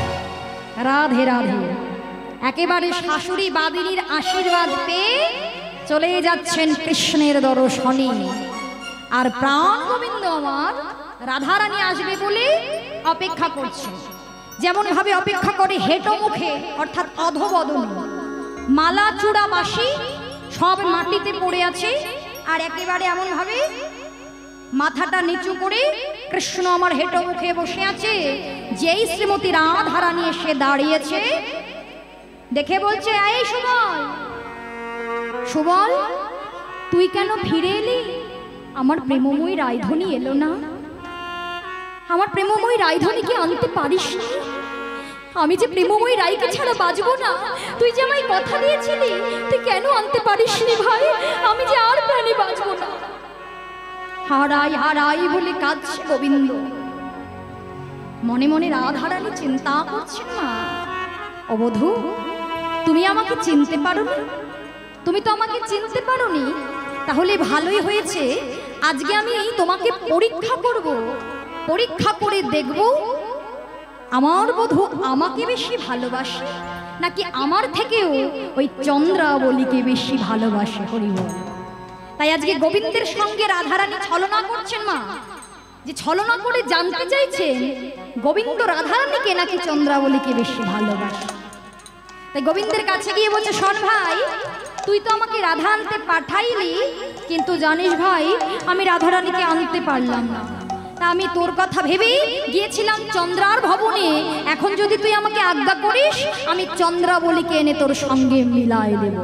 রাধে রাধে। একেবারে শাশুড়ি বাদিনীর আশীর্বাদ পেয়ে চলে যাচ্ছেন কৃষ্ণের দর্শনে। আর প্রাণ গোবিন্দ আমার রাধারানী আসবে বলে অপেক্ষা করছে। যেমন ভাবে অপেক্ষা করে হেঁটো মুখে, অর্থাৎ অধবদন, মালা চূড়া বাসি সব মাটিতে পড়ে আছে, আর একেবারে এমন ভাবে মাথাটা নিচু করে কৃষ্ণ আমার হেঁটো মুখে বসে আছে। যেই শ্রীমতী রাধারানী এসে দাঁড়িয়েছে, দেখে বলছে, এই সুবল, সুবল তুই কেন ফিরে এলি? আমার প্রেমময়ী রায়ধনী এলো না? আমার প্রেমময়ী রায়ধনীকে আনতে পারিস না? আমি যে প্রেমময়ী রায়কে ছাড়া বাঁচবো না, তুই যে আমায় কথা দিয়েছিলি, তুই কেন আনতে পারিস নি ভাই? আমি যে আর প্রাণে বাঁচবো না। হারাই হারাই বলে কাঁদছে গোবিন্দ। মনে মনে রাধারানী চিন্তা করছেন, না অবধূ তুমি আমাকে চিনতে পারোনি, তুমি তো আমাকে চিনতে পারোনি, তাহলে ভালোই হয়েছে আজকে আমি তোমাকে পরীক্ষা করব, পরীক্ষা করে দেখব আমার বধূ আমাকে বেশি ভালোবাসে নাকি আমার থেকেও ওই চন্দ্রাবলীকে বেশি ভালোবাসে। হরিব। তাই আজকে গোবিন্দের সঙ্গে রাধারানী ছলনা করছেন মা, যে ছলনা করে জানতে চাইছেন গোবিন্দ রাধারানীকে নাকি চন্দ্রাবলীকে বেশি ভালোবাসে। তাই গোবিন্দের কাছে গিয়ে বলছে, শোন ভাই, তুই তো আমাকে রাধা আনতে পাঠাইলি, কিন্তু জানিস ভাই আমি রাধারানীকে আনতে পারলাম না। তা আমি তোর কথা ভেবে গিয়েছিলাম চন্দ্রার ভবনে, এখন যদি তুই আমাকে আজ্ঞা করিস আমি চন্দ্রাবলীকে এনে তোর সঙ্গে মিলাই দেব।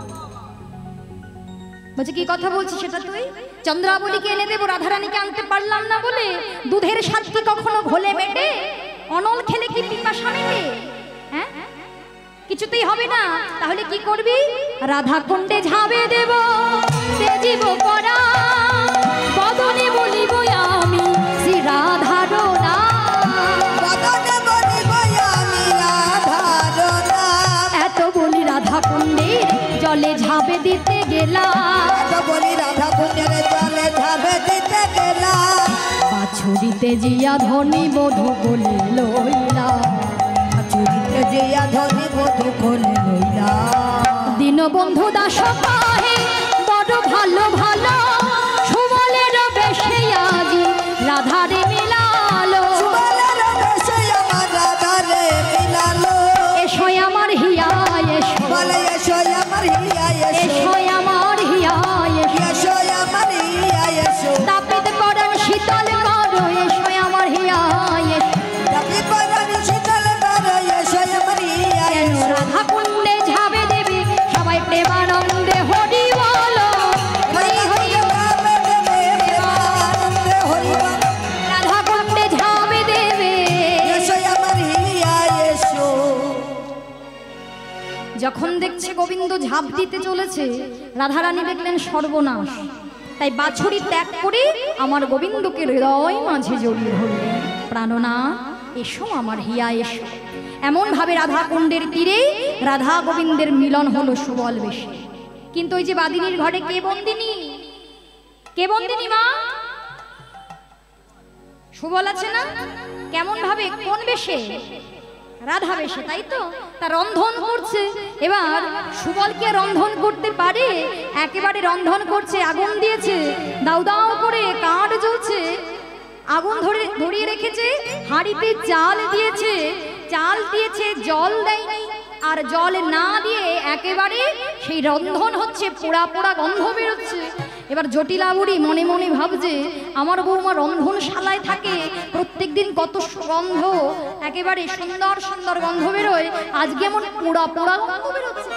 বলছে, কি কথা বলছিস সেটা তুই? চন্দ্রাবলীকে এনে দেবো, রাধারানীকে আনতে পারলাম না বলে? দুধের স্বাদ কি কখনো ঘোলে মেটে? অনল খেলে কি পিপাসা মেটে? হ্যাঁ, কিছুতেই হবে না। তাহলে কি করবি? রাধা কুণ্ডে ঝাবে দেব, তেজিব পরা বদনে বলিব আমি শ্রী রাধার নাম। দিতে গেলাম, তো বলি রাধা কুণ্ডের জলে ঝাঁপে দিতে গেলাম, বাছুরিতে জিয়া ধনী বধূ বলে লইলাম, চুরিতে জিয়া ধনী বধূ কোলে লইলাম। দীনবন্ধু দাস পাহে বড় ভালো ভালো, সুবলের বেশে আজি রাধারে মিলালো, সুবলের বেশে আমার রাধারে মিলালো। এসো আমার হিয়া এসো, বলে এসো আমার হিয়া এসো, এসো আমার হিয়া এসো, এসো আমার হিয়া এসো, তাপিত পরাণ শীতল করো, এসো আমার হিয়া এসো, তাপি পরাণ শীতল করো, এসো আমার হিয়া কেন এসো। রাধা কুণ্ডে ঝাবে দেবে সবাই প্রেমানন্দে হরি বলো, হরি হরি ভাবে দেবে প্রেমানন্দে হরি বল, রাধা কুণ্ডে ঝাবে দেবে। এসো আমার হিয়া এসো। যখন দেখছে গোবিন্দ ঝাঁপ দিতে চলেছে, রাধারানী দেখলেন সর্বনাশ, তাই বাছুরি ত্যাগ করে আমার গোবিন্দকে হৃদয় মাঝে জড়িয়ে ধরলেন। প্রাণনা এসো আমার হিয়া এসো। এমন ভাবে রাধা কুণ্ডের তীরে রাধা গোবিন্দের মিলন হলো সুবল বেশে। কিন্তু ওই যে বাদিনীর ঘরে কে বন্দিনী, কে বন্দিনী মা? সুবল আছে না? কেমন ভাবে, কোন বেশে? রাধা বেশে, তাই তো? তা রন্ধন করছে। এবার সুবল কি আর রন্ধন করতে পারে? একেবারে রন্ধন করছে, আগুন দিয়েছে, দাউ দাউ করে কাঠ জ্বলছে, আগুন ধরে ধরিয়ে রেখেছে, হাঁড়িতে চাল দিয়েছে, চাল দিয়েছে, জল দেয়নি, আর জল না দিয়ে একেবারে সেই রন্ধন হচ্ছে, পোড়া পোড়া গন্ধ বেরোচ্ছে। এবার জটিলা বুড়ি মনে মনে ভাবছে, আমার বৌমা রন্ধনশালায় থাকে, প্রত্যেক দিন কত সুগন্ধ, একেবারে সুন্দর সুন্দর গন্ধ বেরোয়, আজকে এমন পোড়া পোড়া গন্ধ বেরোচ্ছে।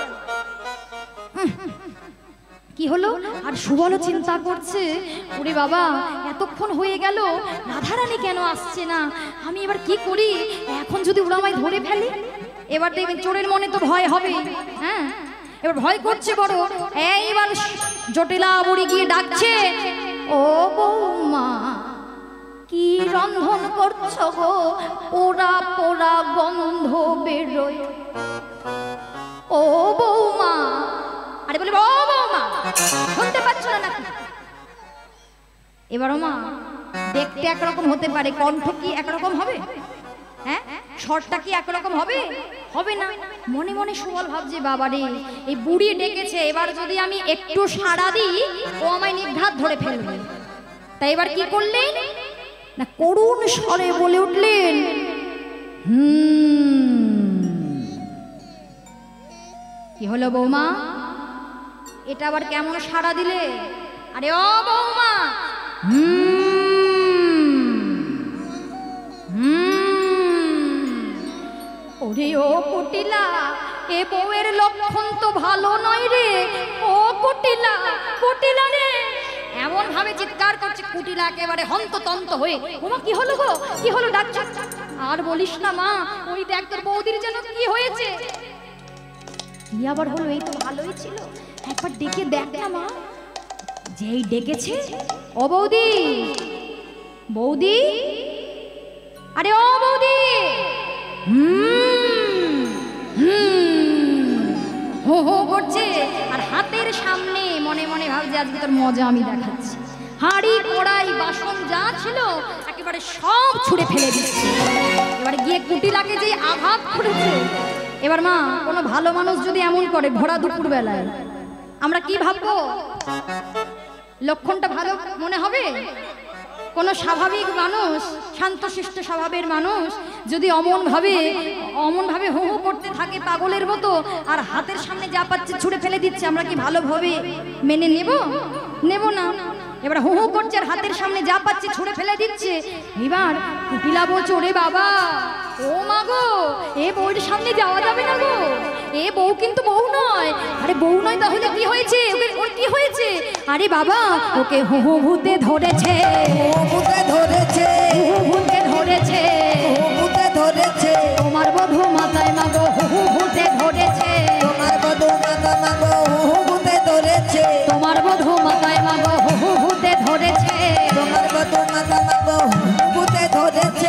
কি হলো? আর সুবলও চিন্তা করছে, ওরে বাবা এতক্ষণ হয়ে গেল, রাধারানী কেন আসছে না? আমি এবার কি করি? এখন যদি ওরা আমায় ধরে ফেলে, এবার দেখবেন চোরের মনে তো ভয় হবে। হ্যাঁ, এবার ভয় করছে বড়। এইবার জটিলা বুড়ি গিয়ে ডাকছে, ও বৌমা কি রন্ধন করছো গো? পোড়া পোড়া গন্ধ বেরোয়। ও বৌমা, আরে বলে ও বৌমা, শুনতে পাচ্ছ না নাকি? এবার মা দেখতে একরকম হতে পারে, কণ্ঠ কি একরকম হবে? হ্যাঁ, স্বরটা কি একরকম হবে? হবে না। মনে মনে সুবল ভাবছে, বাবা রে এই বুড়ি ডেকেছে, এবার যদি আমি একটু সাড়া দিই ও আমায় নিঘাত ধরে ফেলবে। তাই এবার কি করলেন না, করুণ স্বরে বলে উঠলেন, হুম। কি হলো বৌমা, এটা আবার কেমন সাড়া দিলে? আরে ও বৌমা, হুম হুম। ওরে ও কুটিলা, এ বউয়ের লক্ষণ তো ভালো নয় রে। ও কুটিলা, কুটিলা রে, এমন ভাবে চিৎকার করছে, কুটিলা একেবারে হন্ততন্ত হয়ে, ওমা কি হলো গো, কি হলো? ডাকছ? আর বলিস না মা, ওই দেখ তোর বৌদির যেন কি হয়েছে। কি আবার হলো? এই তো ভালোই ছিল, একবার ডেকে দেখ না মা। যেই ডেকেছে, ও বৌদি, বৌদি, আরে ও বৌদি, হুম হুম হো হো করছে, আর হাতের সামনে মনে মনে ভাবছে আজকে তোর মজা আমি দেখাচ্ছি। হাঁড়ি কড়াই বাসন যা ছিল একেবারে সব ছুঁড়ে ফেলে দিচ্ছে। এবার গিয়ে কুটিলাকে যে আঘাত করেছে। এবার মা, কোনো ভালো মানুষ যদি এমন করে ভরা দুপুর বেলায়, আমরা কি ভাববো? লক্ষণটা ভালো মনে হবে? কোনো স্বাভাবিক মানুষ, শান্তশিষ্ট স্বভাবের মানুষ যদি অমন ভাবে অমন ভাবে হো হো করতে থাকে পাগলের মতো, আর হাতের সামনে যা পাচ্ছে ছুঁড়ে ফেলে দিচ্ছে, আমরা কি ভালোভাবে মেনে নেব? নেব না। এবার হো হো করছে আর হাতের সামনে যা পাচ্ছে ছুঁড়ে ফেলে দিচ্ছে। এবার কুটিলা বলছে, ওরে বাবা, ও মা গো, এ বউয়ের সামনে যাওয়া যাবে না গো, এ বউ কিন্তু বউ নয়। আরে বউ নয় তাহলে কি হয়েছে? ওকে ওর কি হয়েছে? আরে বাবা, ওকে হো হো ভূতে ধরেছে, ও ভূতে ধরেছে, হো ভূতে ধরেছে, ও ভূতে ধরেছে, তোমার বধূ মাথায় মাগো হো হো ভূতে ধরেছে, তোমার বধূ মাথা মাগো হু ভূতে ধরেছে, তোমার বধূ মাথায় মাগো হো হো ভূতে ধরেছে, তোমার বধূ মাথা মাগো হু ভূতে ধরেছে।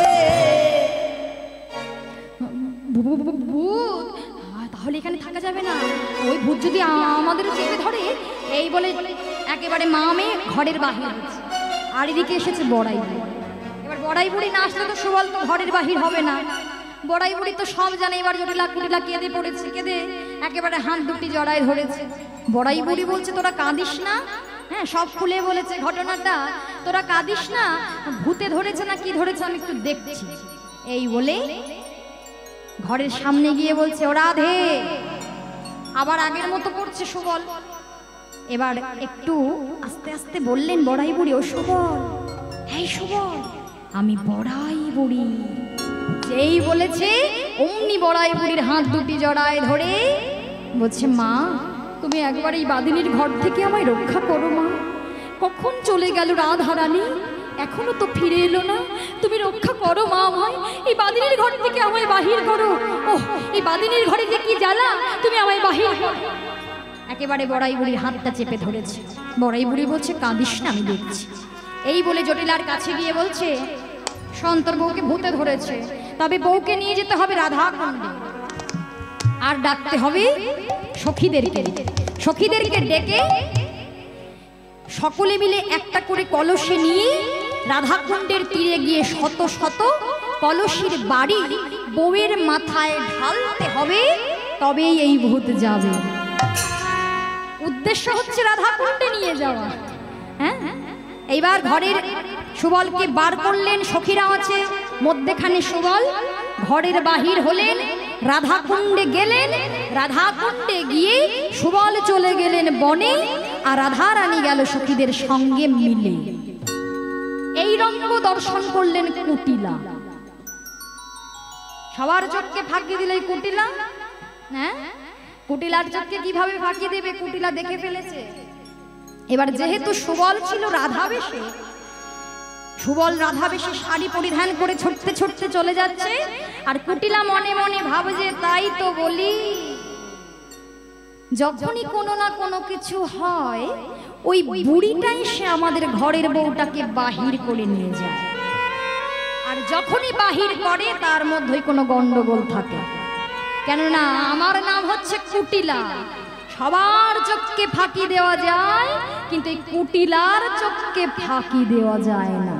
ভূত, তাহলে এখানে থাকা যাবে না। ওই ভূত যদি আমাদের চেপে ধরে, এই বলে একেবারে মা মেয়ে ঘরের বাহির হচ্ছে। আর এদিকে এসেছে বড়াই বুড়ি। এবার বড়াই বুড়ি না আসলে তো সুবল তো ঘরের বাহির হবে না। বড়াই বুড়ি তো সব জানে। এবার জটিলা কুটিলা কেঁদে পড়েছে, কেঁদে একেবারে হাত দুটি জড়ায় ধরেছে। বড়াই বুড়ি বলছে, তোরা কাঁদিস না, হ্যাঁ সব খুলে বলেছে ঘটনাটা, তোরা কাঁদিস না, ভূতে ধরেছে না কি ধরেছে আমি একটু দেখছি। এই বলে ঘরের সামনে গিয়ে বলছে, ও রাধে। আবার আগের মতো করছে সুবল। এবার একটু আস্তে আস্তে বললেন বড়াই বুড়ি, ও সুবল, এই সুবল, আমি বড়াই বুড়ি। যেই বলেছে অমনি বড়াই বুড়ির হাত দুটি জড়ায় ধরে বলছে, মা তুমি একবার এই বাদিনীর ঘর থেকে আমায় রক্ষা করো মা। কখন চলে গেল রাধারানী, এখনো তো ফিরে এলো না, তুমি রক্ষা করো মা আমায়, এই বাদিনীর ঘর থেকে আমায় বাহির করো। ওহ, এই বাদিনীর ঘরে যে কি জ্বালা, তুমি আমায় বাহির করো। একেবারে বড়াই বুড়ির হাতটা চেপে ধরেছে। বড়াই বুড়ি বলছে, কাঁদিস না, আমি দেখছি। এই বলে জটিলার কাছে গিয়ে বলছে, সন্তর বউকে ভূতে ধরেছে, তবে বউকে নিয়ে যেতে হবে রাধা কুণ্ডে, আর ডাকতে হবে সখীদেরকে। সখীদেরকে ডেকে সকলে মিলে একটা করে কলসি নিয়ে রাধা কুণ্ডের তীরে গিয়ে শত শত কলসির বাড়ি বউয়ের মাথায় ঢালতে হবে, তবেই এই ভূত যাবে। উদ্দেশ্য হচ্ছে রাধা কুণ্ডে নিয়ে যাওয়া। হ্যাঁ, এইবার ঘরের সুবলকে বার করলেন, সখীরা আছে মধ্যেখানে সুবল, ঘরের বাহির হলেন, রাধা কুণ্ডে গেলেন। রাধা কুণ্ডে গিয়ে সুবল চলে গেলেন বনে, আর রাধা রানী গেল সখীদের সঙ্গে মিলে। এই রঙ্গ দর্শন করলেন কুটিলা। সবার চোখকে ফাঁকি দিলে কুটিলা। হ্যাঁ, কুটিলার চোখকে কিভাবে ফাঁকি দেবে, কুটিলা দেখে ফেলেছে। এবার যেহেতু সুবল ছিল রাধা বেশে, সুবল রাধা বেশে শাড়ি পরিধান করে ছুটতে ছুটতে চলে যাচ্ছে, আর কুটিলা মনে মনে ভাবছে, তাই তো বলি, যখনই কোনো না কোনো কিছু হয় ওই বুড়িটাই সে আমাদের ঘরের বউটাকে বাহির করে নিয়ে যায়, আর যখনই বাহির করে তার মধ্যেই কোনো গন্ডগোল থাকে। কেননা আমার নাম হচ্ছে কুটিলা। সবার চোখকে ফাঁকি দেওয়া যায়, কিন্তু এই কুটিলার চোখকে ফাঁকি দেওয়া যায় না।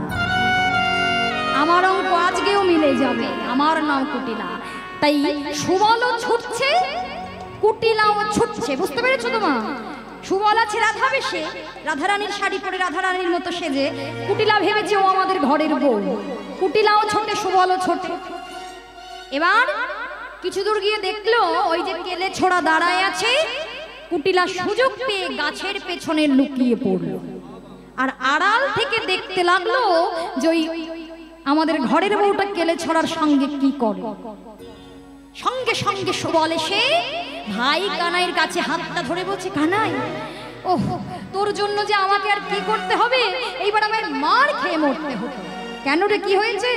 আমার অঙ্ক আজকেও মিলে যাবে, আমার নাম কুটিলা। তাই সুবলও ছুটছে, কুটিলাও ছুটছে। বুঝতে পেরেছো তোমা? সুবল আছে রাধা বেশে, রাধারানীর শাড়ি পরে রাধারানীর মতো সেজে। কুটিলা ভেবেছে ও আমাদের ঘরের বউ। কুটিলাও ছোটে, সুবলও ছোটে। এবার কিছু দূর গিয়ে দেখলো ওই যে কেলে ছোড়া দাঁড়ায় আছে। কুটিলা সুযোগ পেয়ে গাছের পেছনে লুকিয়ে পড়ল, আর আড়াল থেকে দেখতে লাগলো যে ওই আমাদের ঘরের বউটা কেলে ছড়ার সঙ্গে কি করে। সঙ্গে সঙ্গে সুবল এসে ভাই কানাইয়ের কাছে হাতটা ধরে বলছে, কানাই, ওহ তোর জন্য যে আমাকে আর কি করতে হবে, এইবার আমায় মার খেয়ে মরতে হতো। কেন রে, কি হয়েছে?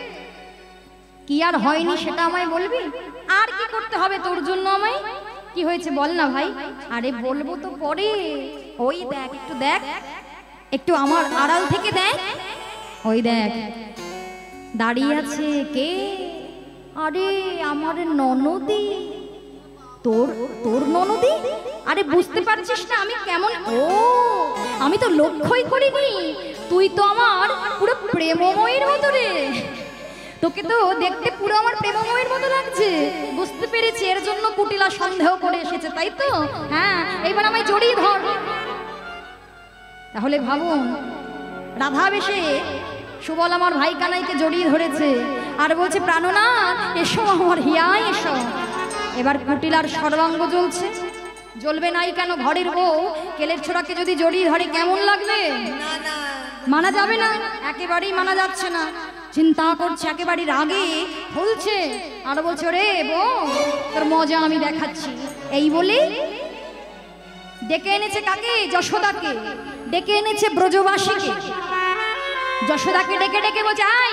কি আর হয়নি সেটা আমায় বলবি? আর কি করতে হবে তোর জন্য আমায়? কি হয়েছে বল না ভাই। আরে বলবো তো পরে, ওই দেখ একটু দেখ, একটু আমার আড়াল থেকে দেখ, ওই দেখ দাঁড়িয়ে আছে কে? আরে আমার ননদি। তোর তোর ননদি? আরে বুঝতে পারছিস না আমি কেমন? ও আমি তো লক্ষ্যই করিনি, তুই তো আমার পুরো প্রেমময়ীর মতো রে। তোকে তো দেখতে পুরো আমার প্রেমময়ীর মতো লাগছে। বুঝতে পেরেছি, এর জন্য কুটিলা সন্দেহ করে এসেছে, তাই তো? হ্যাঁ, এইবার আমায় জড়িয়ে ধর। তাহলে ভাবুন, রাধা বেশে সুবল আমার ভাই কানাইকে জড়িয়ে ধরেছে আর বলছে, প্রাণনাথ এসো আমার হিয়ায় এসো। এবার কুটিলার সর্বাঙ্গ জ্বলছে। জ্বলবে নাই কেন? ঘরের বউ কেলের ছোড়াকে যদি জড়িয়ে ধরে কেমন লাগবে? মানা যাবে না, একেবারেই মানা যাচ্ছে না। চিন্তা করছে, একেবারে রাগে ফুলছে, আর বলছে, রে বউ তোর মজা আমি দেখাচ্ছি। এই বলে ডেকে এনেছে কাকে? যশোদাকে। ডেকে এনেছে ব্রজবাসীকে। যশোদাকে ডেকে ডেকে বলছে, আই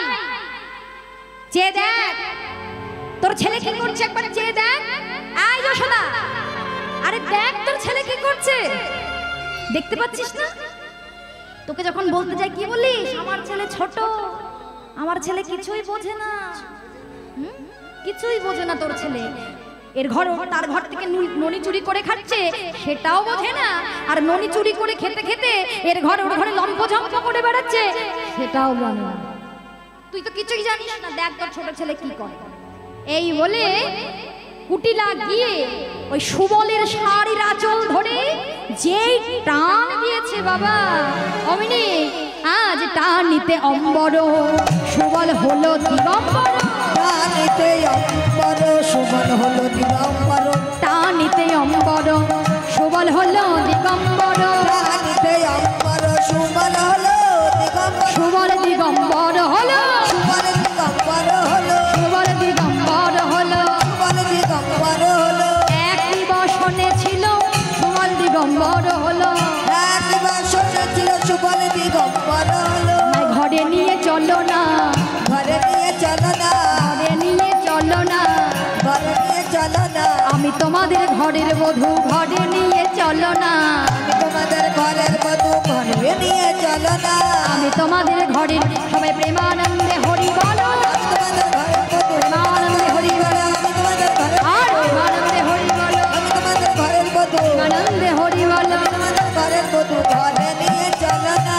চেয়ে দেখ তোর ছেলে কি করছে, একবার চেয়ে দেখ। আয় যশোদা, আরে দেখ তোর ছেলে কি করছে, দেখতে পাচ্ছিস না? তোকে যখন বলতে যাই কি বলিস? আমার ছেলে ছোট, আমার ছেলে কিছুই বোঝে না, কিছুই বোঝে না তোর ছেলে। এর ঘর তার ঘর থেকে ননি চুরি করে খাচ্ছে সেটাও বোঝে না, আর ননি চুরি করে খেতে খেতে এর ঘর ওর ঘরে লম্পঝম্প করে বেড়াচ্ছে সেটাও জানে না। তুই তো কিছুই জানিস না, দেখ তোর ছোট ছেলে কি করে। এই বলে কুটিলা গিয়ে ওই সুবলের শাড়ির আঁচল ধরে যেই টান দিয়েছে বাবা অমিনি, আজ টান নিতে অম্বর সুবল হলো দিগম্বর, টান নিতে অম্বর সুবল হলো দিগম্বর, টান নিতে অম্বর সুবল হলো দিগম্বর, টান নিতে অম্বর সুবল হলো দিগম্বর, সুবল দিগম্বর হলো, সুবল দিগম্বর হলো, সুবল দিগম্বর হলো, সুবল দিগম্বর হলো, একই বসনে ছিল সুবল দিগম্বর হলো, এক বছর ছিল সুবল দিগম্বর হলো। ঘরে নিয়ে চলো না, ঘরে নিয়ে চলো না, ঘরে নিয়ে চলো না, ঘরে নিয়ে চলো না, আমি তোমাদের ঘরের বধূ, ঘরে নিয়ে চলো না, আমি তোমাদের ঘরের বধূ, ঘরে নিয়ে চলো না, আমি তোমাদের ঘরের সবাই প্রেমানন্দে হরি বলো, আমি তোমাদের ঘরের বধূ, প্রেমানন্দে হরি বলো, আমি তোমাদের ঘরের আর প্রেমানন্দে হরি বলো, আমি তোমাদের ঘরের বধূ, প্রেমানন্দে হরি বলো। তোমাদের ঘরের বধূ, ঘরে নিয়ে চলো না।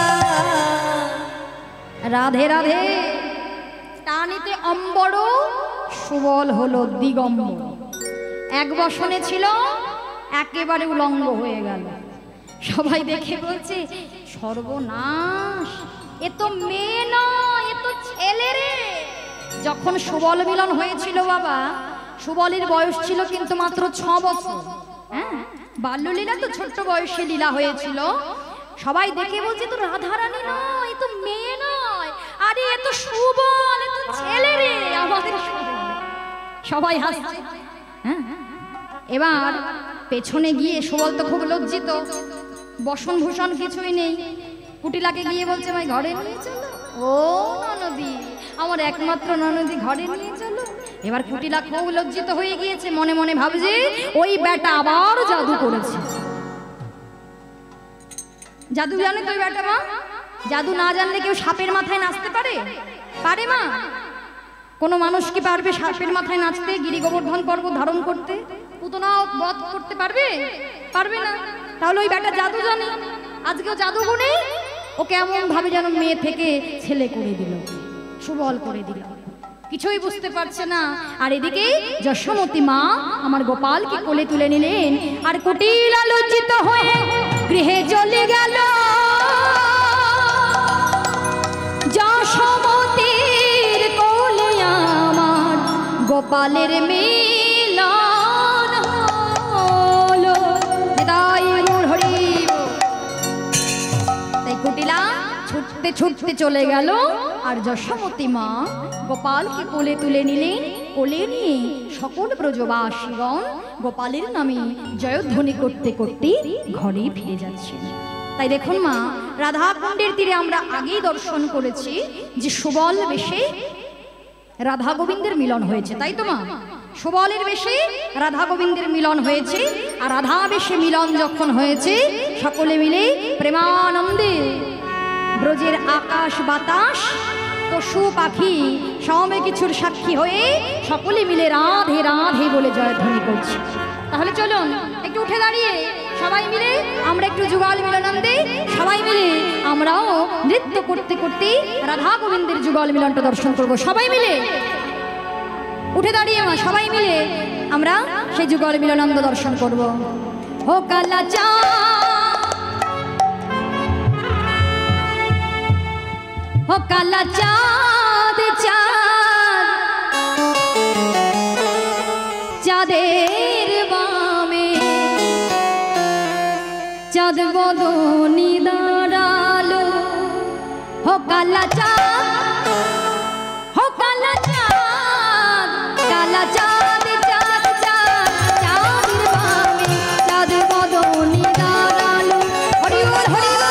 রাধে রাধে। টানিতে অম্বর সুবল হলো দিগম্বর, এক বসনে ছিল একেবারে উলঙ্গ হয়ে গেল। সবাই দেখে বলছে সর্বনাশ, এ তো মেয়ে নয়, এ তো ছেলে রে। যখন সুবল মিলন হয়েছিল বাবা, সুবলের বয়স ছিল কিন্তু মাত্র ছ বছর। হ্যাঁ, বাল্যলীলা তো ছোট্ট বয়সে লীলা হয়েছিল। সবাই দেখে বলছে তো রাধারানী নয়, এ তো মেয়ে নয়, আরে এ তো সুবল, এ তো ছেলে রে, আমাদের সুবল। সবাই হাসছে। হ্যাঁ, এবার পেছনে গিয়ে সুবল তো খুব লজ্জিত, বসন ভূষণ কিছুই নেই। কুটিলাকে গিয়ে বলছে ভাই ঘরে নিয়ে চলো, ও ননদি, আমার একমাত্র ননদি, ঘরে নিয়ে চলো। এবার কুটিলা খুব লজ্জিত হয়ে গিয়েছে, মনে মনে ভাবছে ওই বেটা আবার জাদু করেছে। জাদু জানে তো ওই বেটা মা? জাদু না জানলে কেউ সাপের মাথায় নাচতে পারে? পারে মা? কোনো মানুষ কি পারবে সাপের মাথায় নাচতে, গিরি গোবর্ধন পর্বত ধারণ করতে, পুতনা বধ করতে পারবে? পারবে না। তাহলে ওই বেটা জাদু জানে, আজকেও জাদু গুণে ওকে এমন ভাবে যেন মেয়ে থেকে ছেলে করে দিল, সুবল করে দিল, কিছুই বুঝতে পারছে না। আর এদিকে যশোমতী মা আমার গোপালকে কোলে তুলে নিলেন, আর কুটিলা লজ্জিত হয়ে গৃহে চলে গেল। যশোমতীর কোলে আমার গোপালের মিলন হলো। তাই হরি, তাই কুটিলা ছুটতে ছুটতে চলে গেল, আর যশোমতী মা গোপালকে কোলে তুলে নিলেন। কোলে নিয়ে সকল ব্রজবাসীগণ গোপালের নামে জয়ধ্বনি করতে করতে ঘরে ফিরে যাচ্ছেন। তাই দেখুন মা, রাধাকুণ্ডের তীরে আমরা আগেই দর্শন করেছি যে সুবল বেশে রাধা গোবিন্দের মিলন হয়েছে, তাই তো মা? সুবলের বেশে রাধা গোবিন্দের মিলন হয়েছে, আর রাধা বেশে মিলন যখন হয়েছে সকলে মিলে প্রেমানন্দে ব্রজের আকাশ বাতাস পশু পাখি সমে কিছুর সাক্ষী হয়ে সকলে মিলে রাধে রাধে বলে জয়ধ্বনি করছে। তাহলে চলুন একটু উঠে দাঁড়িয়ে সবাই মিলে আমরা একটু যুগল মিলনানন্দে সবাই মিলে আমরাও নৃত্য করতে করতে রাধা গোবিন্দের যুগল মিলনটা দর্শন করব। সবাই মিলে উঠে দাঁড়িয়ে মা সবাই মিলে আমরা সেই যুগল মিলনানন্দ দর্শন করব। হো কালা চা हो काला चाँद चाँद चाँदेर बामे चाँद बदनी दाঁড়ালো। हो काला चाँद हो काला चाँद काला चाँद चाँद चाँद चाँदेर बामे चाँद बदनी दाঁড়ালো। हरि बोल हरि बोल।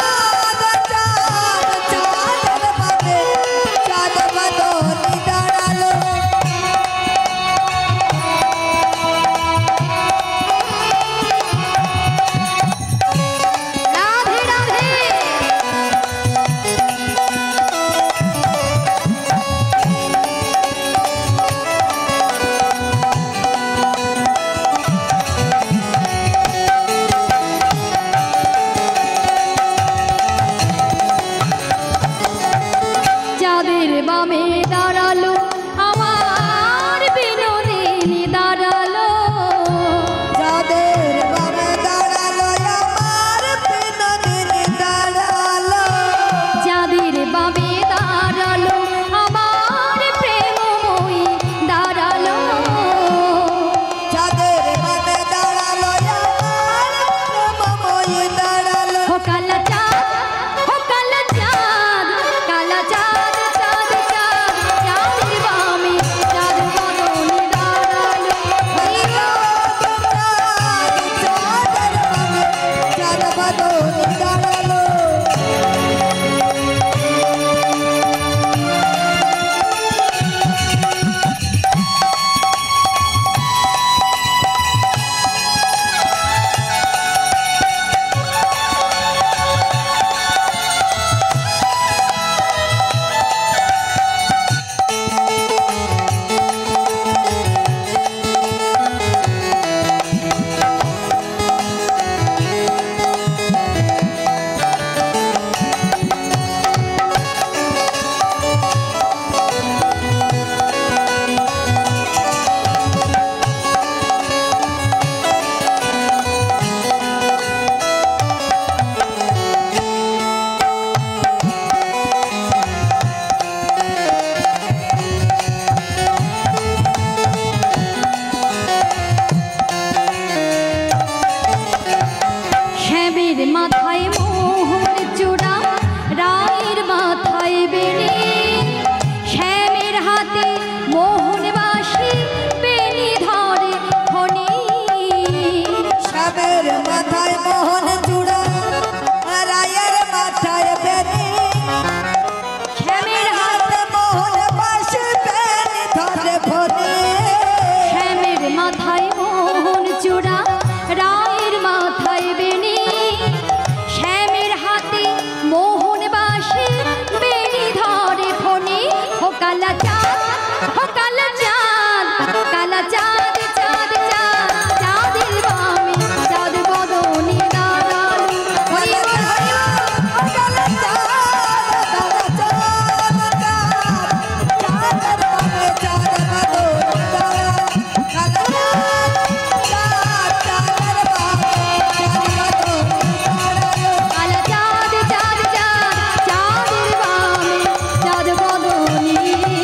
মাথায় মোহন চূড়া রায়ের মাথায় বেনি শ্যামের হাতে মোহন বাসি বেনি ধরে ফণি শ্যামের মাথায় মোহন চূড়া রায়ের মাথায় বেনি শ্যামের হাতে মোহন বাসি বেনি ধরে ফণি শ্যামের মাথায় মোহন চূড়া রায়ের মাথায় বেনি শ্যামের হাতে মোহন বাসি বেনি ধরে ফণি ও কালা চাঁদ ও কালা চাঁদ কালা চাঁদ চাঁদ চাঁদ চাঁদের বামে চাঁদ বদনে দাঁড়ালো হরি বল হরি বল কালা চাঁদ কালা চাঁদ চাঁদের বামে চাঁদ বদনে দাঁড়ালো কালা চাঁদ চাঁদের বামে চাঁদ বদনে দাঁড়ালো কালা চাঁদ চাঁদ চাঁদ চাঁদের বামে চাঁদ বদনে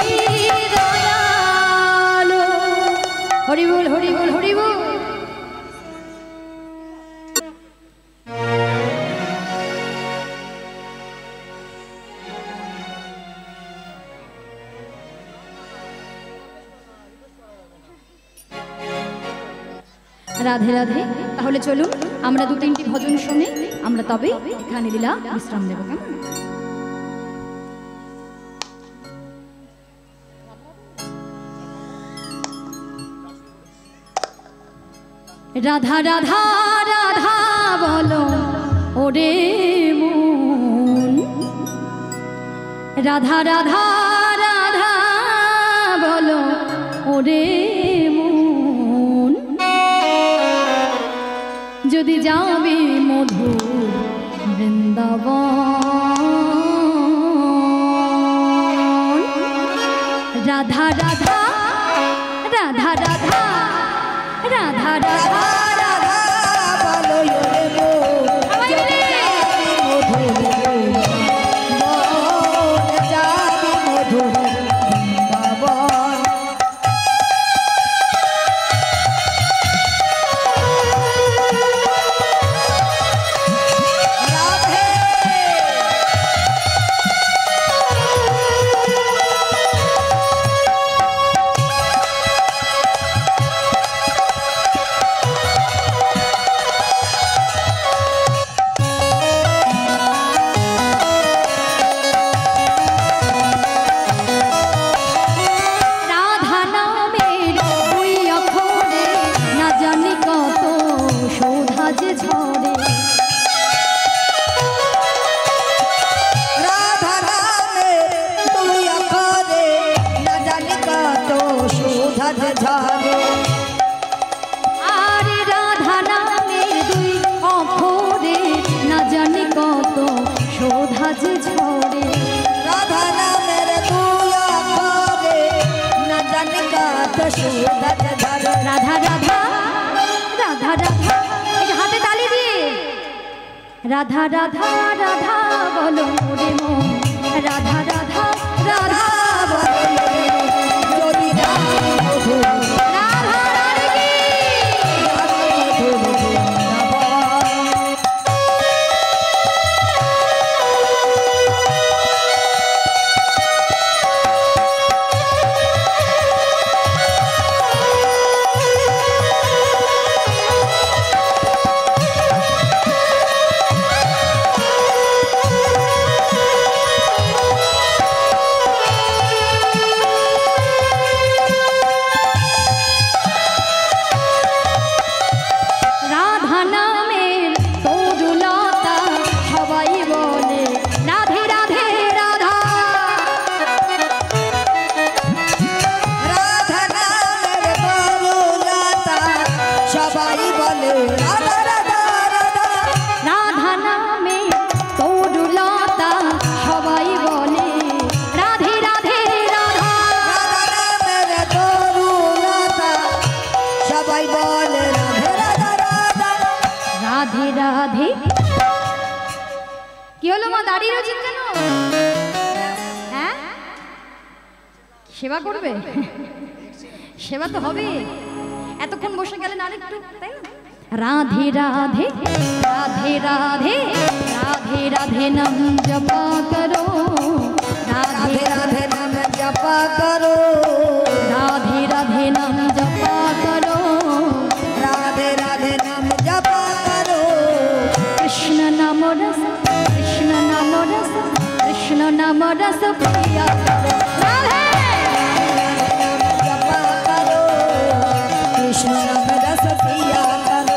দাঁড়ালো হরি বল হরি বল হরি বল রাধে রাধে। তাহলে চলুন আমরা দু তিনটি ভজন শুনে আমরা তবে এখানে লীলা বিশ্রাম দেব। কেমন? রাধা রাধা রাধা বলো ওরে মন রাধা রাধা রাধা বলো ওরে মন যদি যাবে মধু বৃন্দাবন রাধা রাধা রাধা রাধা রাধা রাধা রাধা বলো ওরে মন যাবি মধুর বৃন্দাবন রাধে রাধা নামের দুই অক্ষরে না জানি কত শোধা যে ঝরে রাধা নামের তুই অক্ষরে না জানি কত সুধা যে ঝরে আর রাধা নামের দুই অক্ষরে না জানি কত শোধা যে ঝরে রাধা নামের তুই অক্ষরে না জানি কত সুধা যে ঝরে রাধা রাধা রাধা রাধা এই যে হাতে তালি দিয়ে রাধা রাধা রাধা বলো রে মন রাধা রাধা রাধা বলো রে মন। যদি যাবি মধুর রাধা রানী কি? যাবি মধুর বৃন্দাবন রাধা নামের তরুলতা সবাই বলে রাধে রাধে রাধা রাধা নামের তরুলতা সবাই বলে রাধা রাধা রাধা রাধা নামের তরুলতা সবাই বলে রাধে রাধে রাধা রাধা নামের তরুলতা সবাই বলে রাধে রাধা রাধা রাধে রাধে। কি হলো মা দাঁড়িয়ে রয়েছেন কেন? হ্যাঁ সেবা করবে? সেবা তো হবে, এতক্ষণ বসে গেলেন আরেকটু, তাই না? राधे राधे राधे राधे राधे राधे नाम जपा करो, राधे राधे नाम जपा करो, राधे राधे नाम जपा करो, राधे राधे नाम जपा करो। कृष्ण नाम रस कृष्ण नाम रस कृष्ण नाम रस पिया करो, राधे नाम जपा करो, कृष्ण नाम रस पिया करो।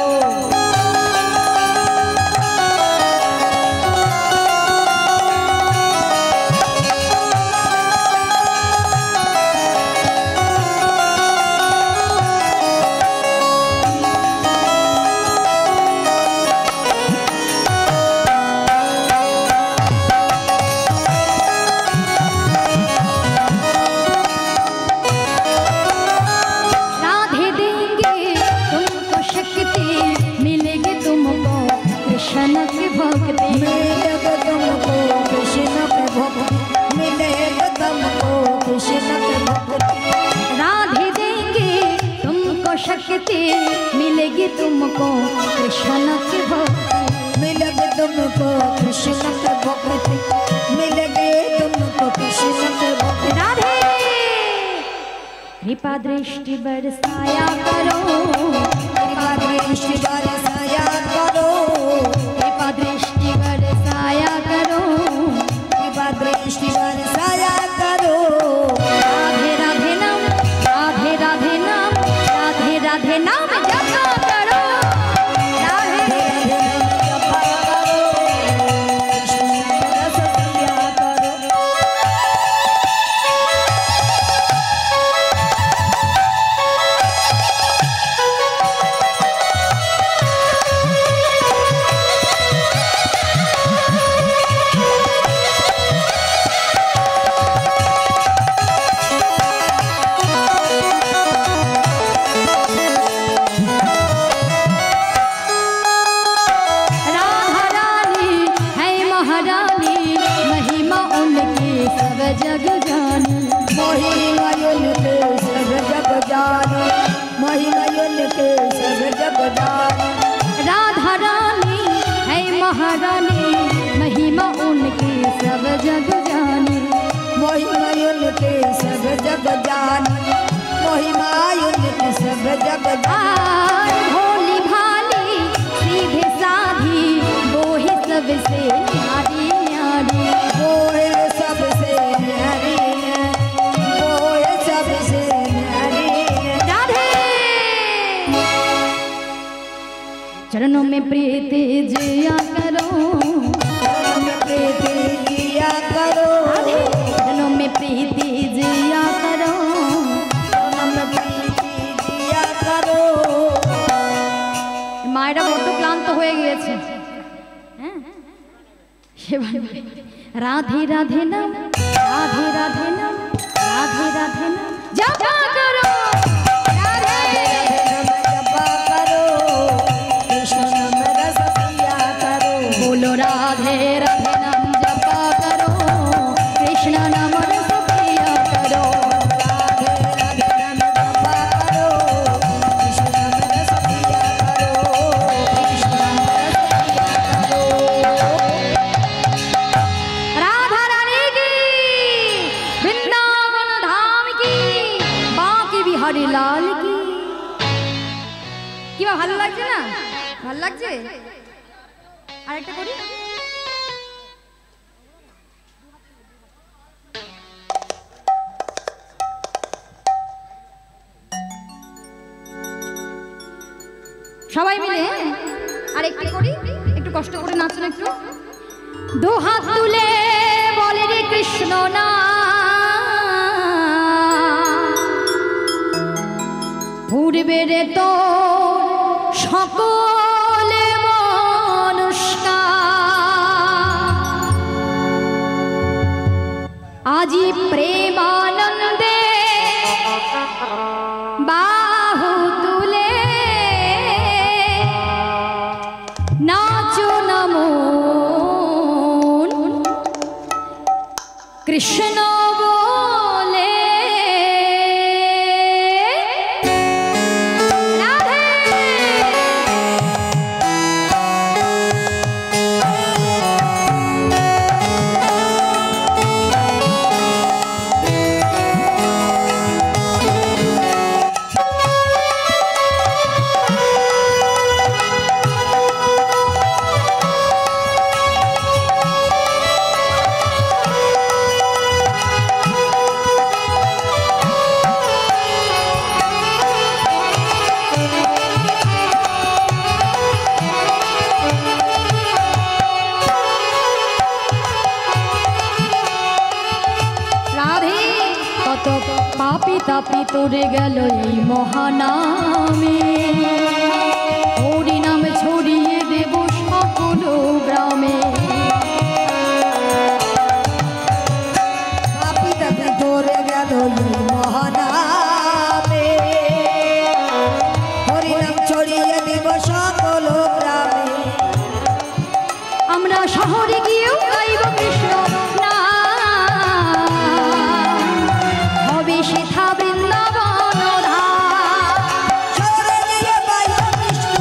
कृष्ण की भक्ति मिलेगा तुमको, कृष्ण की भक्ति मिलेगा तुमको, कृष्ण की भक्ति। राधे देंगे तुमको शक्ति मिलेगी तुमको कृष्ण की भक्ति, मिलेगी तुमको कृष्ण की भक्ति, मिलेगी तुमको कृष्ण की भक्ति। राधे कृपा दृष्टि बरसाया करो, कृपा दृष्टि बरसाया करो, कृपा दृष्टि बरसाया करो, कृपा दृष्टि बरसाया करो। राधे राधे नाम राधे राधे नाम राधे राधे नाम जपा करो, राधे राधे नाम जपा करो, कृष्ण नाम रस पिया करो। राधा रानी है महारानी महिमा उनकी सब जग जानी, महिमा उनके सब जग जाने, महिमा उनके सब जग जाने। राधा रानी है महारानी महिमा उनकी सब जग जानी, महिमा उनके सब जग जाने, महिमा उनके सब जग जाने। आर भोली भाली सीधे साधी वो ही सबसे न्यारी न्यारी, वो है सबसे न्यारी है, वो है सबसे न्यारी है। राधे चरणों में प्रीति जिया करो, में प्रीति किया करो, चरणों में प्रीति जिया करो, में प्रीति किया करो। মায়েরা বড্ড ক্লান্ত হয়ে গিয়েছে। হ্যাঁ সেবার রাধে রাধে নাম রাধে রাধে নাম রাধে রাধে নাম জপা করো, রাধে नाम जपा करो, कृष्ण नाम रस पिया करो। बोलो राधे राधे नाम जपा करो, कृष्ण नाम रस पिया करो, राधे राधे नाम जपा करो, कृष्ण नाम रस पिया करो, कृष्ण नाम रस पिया करो। राधा रानी की वृंदावन धाम की बांके बिहारी लाल की। কি ভালো লাগছে না? ভালো লাগছে? আরেকটা করি। সবাই মিলে আর একটু করি, একটু কষ্ট করে নাচুন একটু। দু হাত তুলে বলে রে কৃষ্ণ না, পূর্বে রে তো সকলে মনুষ্কার, আজি প্রেমানন্দে বাহু তুলে নাচো নমো কৃষ্ণ বলে। রাধে তাপি তোরে গেল এই মহানামে, হরি নাম ছড়িয়ে দেব সকল গ্রামে। তাপি তাপি তোরে গেল এই মহানামে, হরি নাম ছড়িয়ে দেব সকল গ্রামে। আমরা শহরে গিয়েও গাইব কৃষ্ণ নাম, হবে সেথা বৃন্দাবন ধাম। শহরে গিয়ে গাইব কৃষ্ণ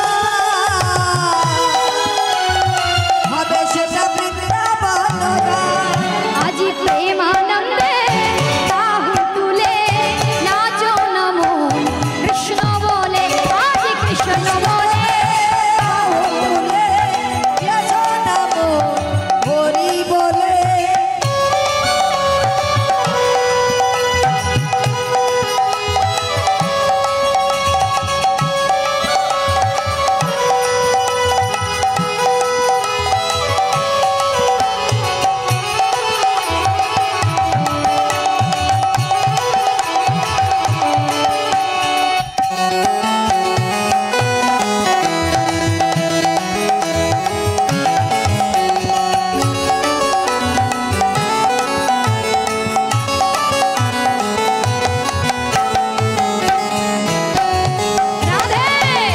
নাম, হবে সেথা বৃন্দাবন ধাম। আজি প্রেমানন্দে বাহু তুলে নাচো না মন কৃষ্ণ বলে, আজি কৃষ্ণ বলে বাহু তুলে নাচো না মন হরি বলে। রাধে।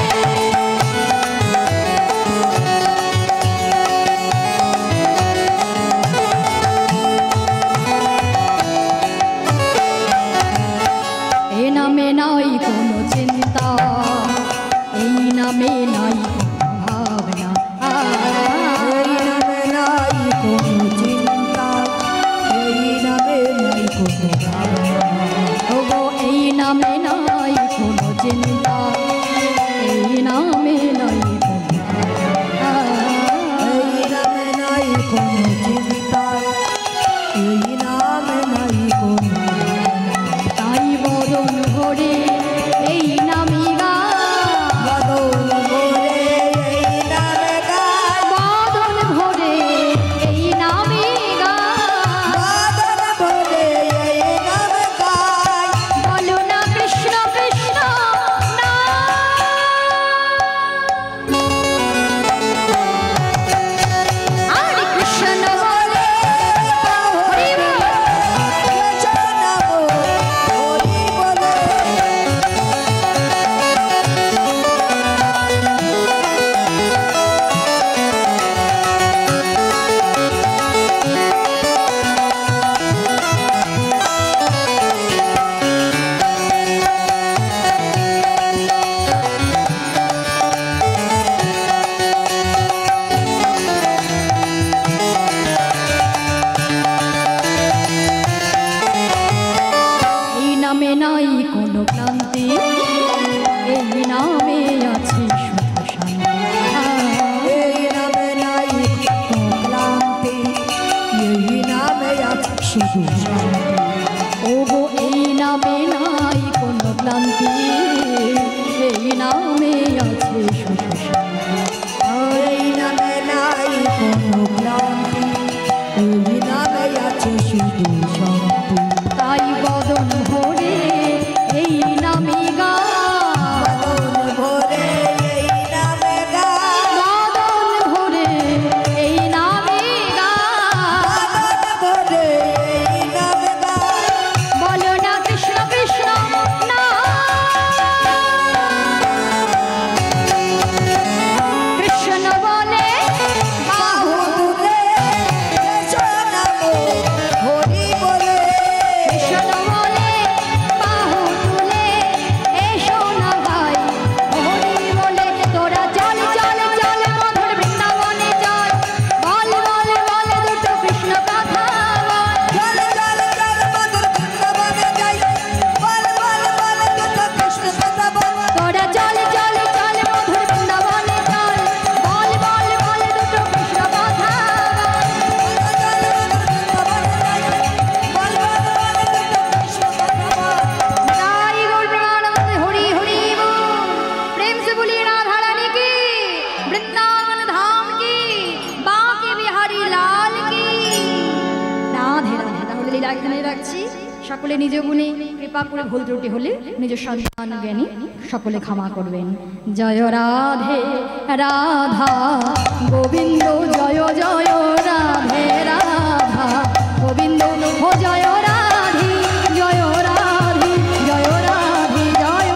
এ নামে নাই কোনো চিন্তা, এই নামে নাই কোনো ভাবনা। এই নামে নাই কোনো চিন্তা, এই নামে নাই কোনো ভাবনা। ওগো এই নামে নাই কোনো চিন্তা, এই নামে নাই কোনো ভাবনা। এই নামে নাই কোনো চিন্তা, এই নামে নাই কোনো ভাবনা। তাই বদন ভরে এই নামি গায়, বদন ভরে এই নামে গায়, বদন ভরে এই নামি গায়। বদন ভরে এই নামে গায়। বলো না কৃষ্ণ কৃষ্ণ না, আরে কৃষ্ণ বলে হরি বল। কৃষ্ণ নাম হরি বলে। এই নামে নাই কোনো ক্লান্তি, এই নামে আছে শুধু শান্তি। এই নামে নাই কোনো ক্লান্তি, এই নামে আছে শুধু শান্তি। ওগো এই নামে নাই কোনো ক্লান্তি, এই নামে আছে শুধু শান্তি। এই নামে নাই কোনো ক্লান্তি, এই নামে আছে শুধু শান্তি। তাই বদন ভরে এই নামে গায়, বদন ভরে এই নামে গায়, বদন ভরে এই নামে গায়। বদন ভরে এই নামে গায়। বলো না কৃষ্ণ কৃষ্ণ না, কৃষ্ণ বলে বাহু তুলে কৃষ্ণ নাম হরি বলে। কৃষ্ণ বলে বাহু তুলে এসো না ভাই হরি বলে। তোরা চল চল চল মধুর বৃন্দাবনে চল, বল বল বল দুটো কৃষ্ণ কথা বল। চল চল চল মধুর বৃন্দাবনে যাই, বল বল বল দুটো কৃষ্ণ কথা বল। তোরা চল চল চল মধুর বৃন্দাবনে চল, বল বল বল দুটো কৃষ্ণ কথা বল। তাই গৌর প্রেমানন্দে হরি হরি बोल। प्रेम से बोलिए राधा रानी की, वृंदावन धाम की, बांके बिहारी लाल की। রাধে রাধে। তাহলে লীলা এখানে রাখছি। সকলে নিজ গুণে কৃপা করে ভুল ত্রুটি হলে নিজ সন্তান জ্ঞানী সকলে ক্ষমা করবেন। জয় রাধে রাধা গোবিন্দ জয় জয়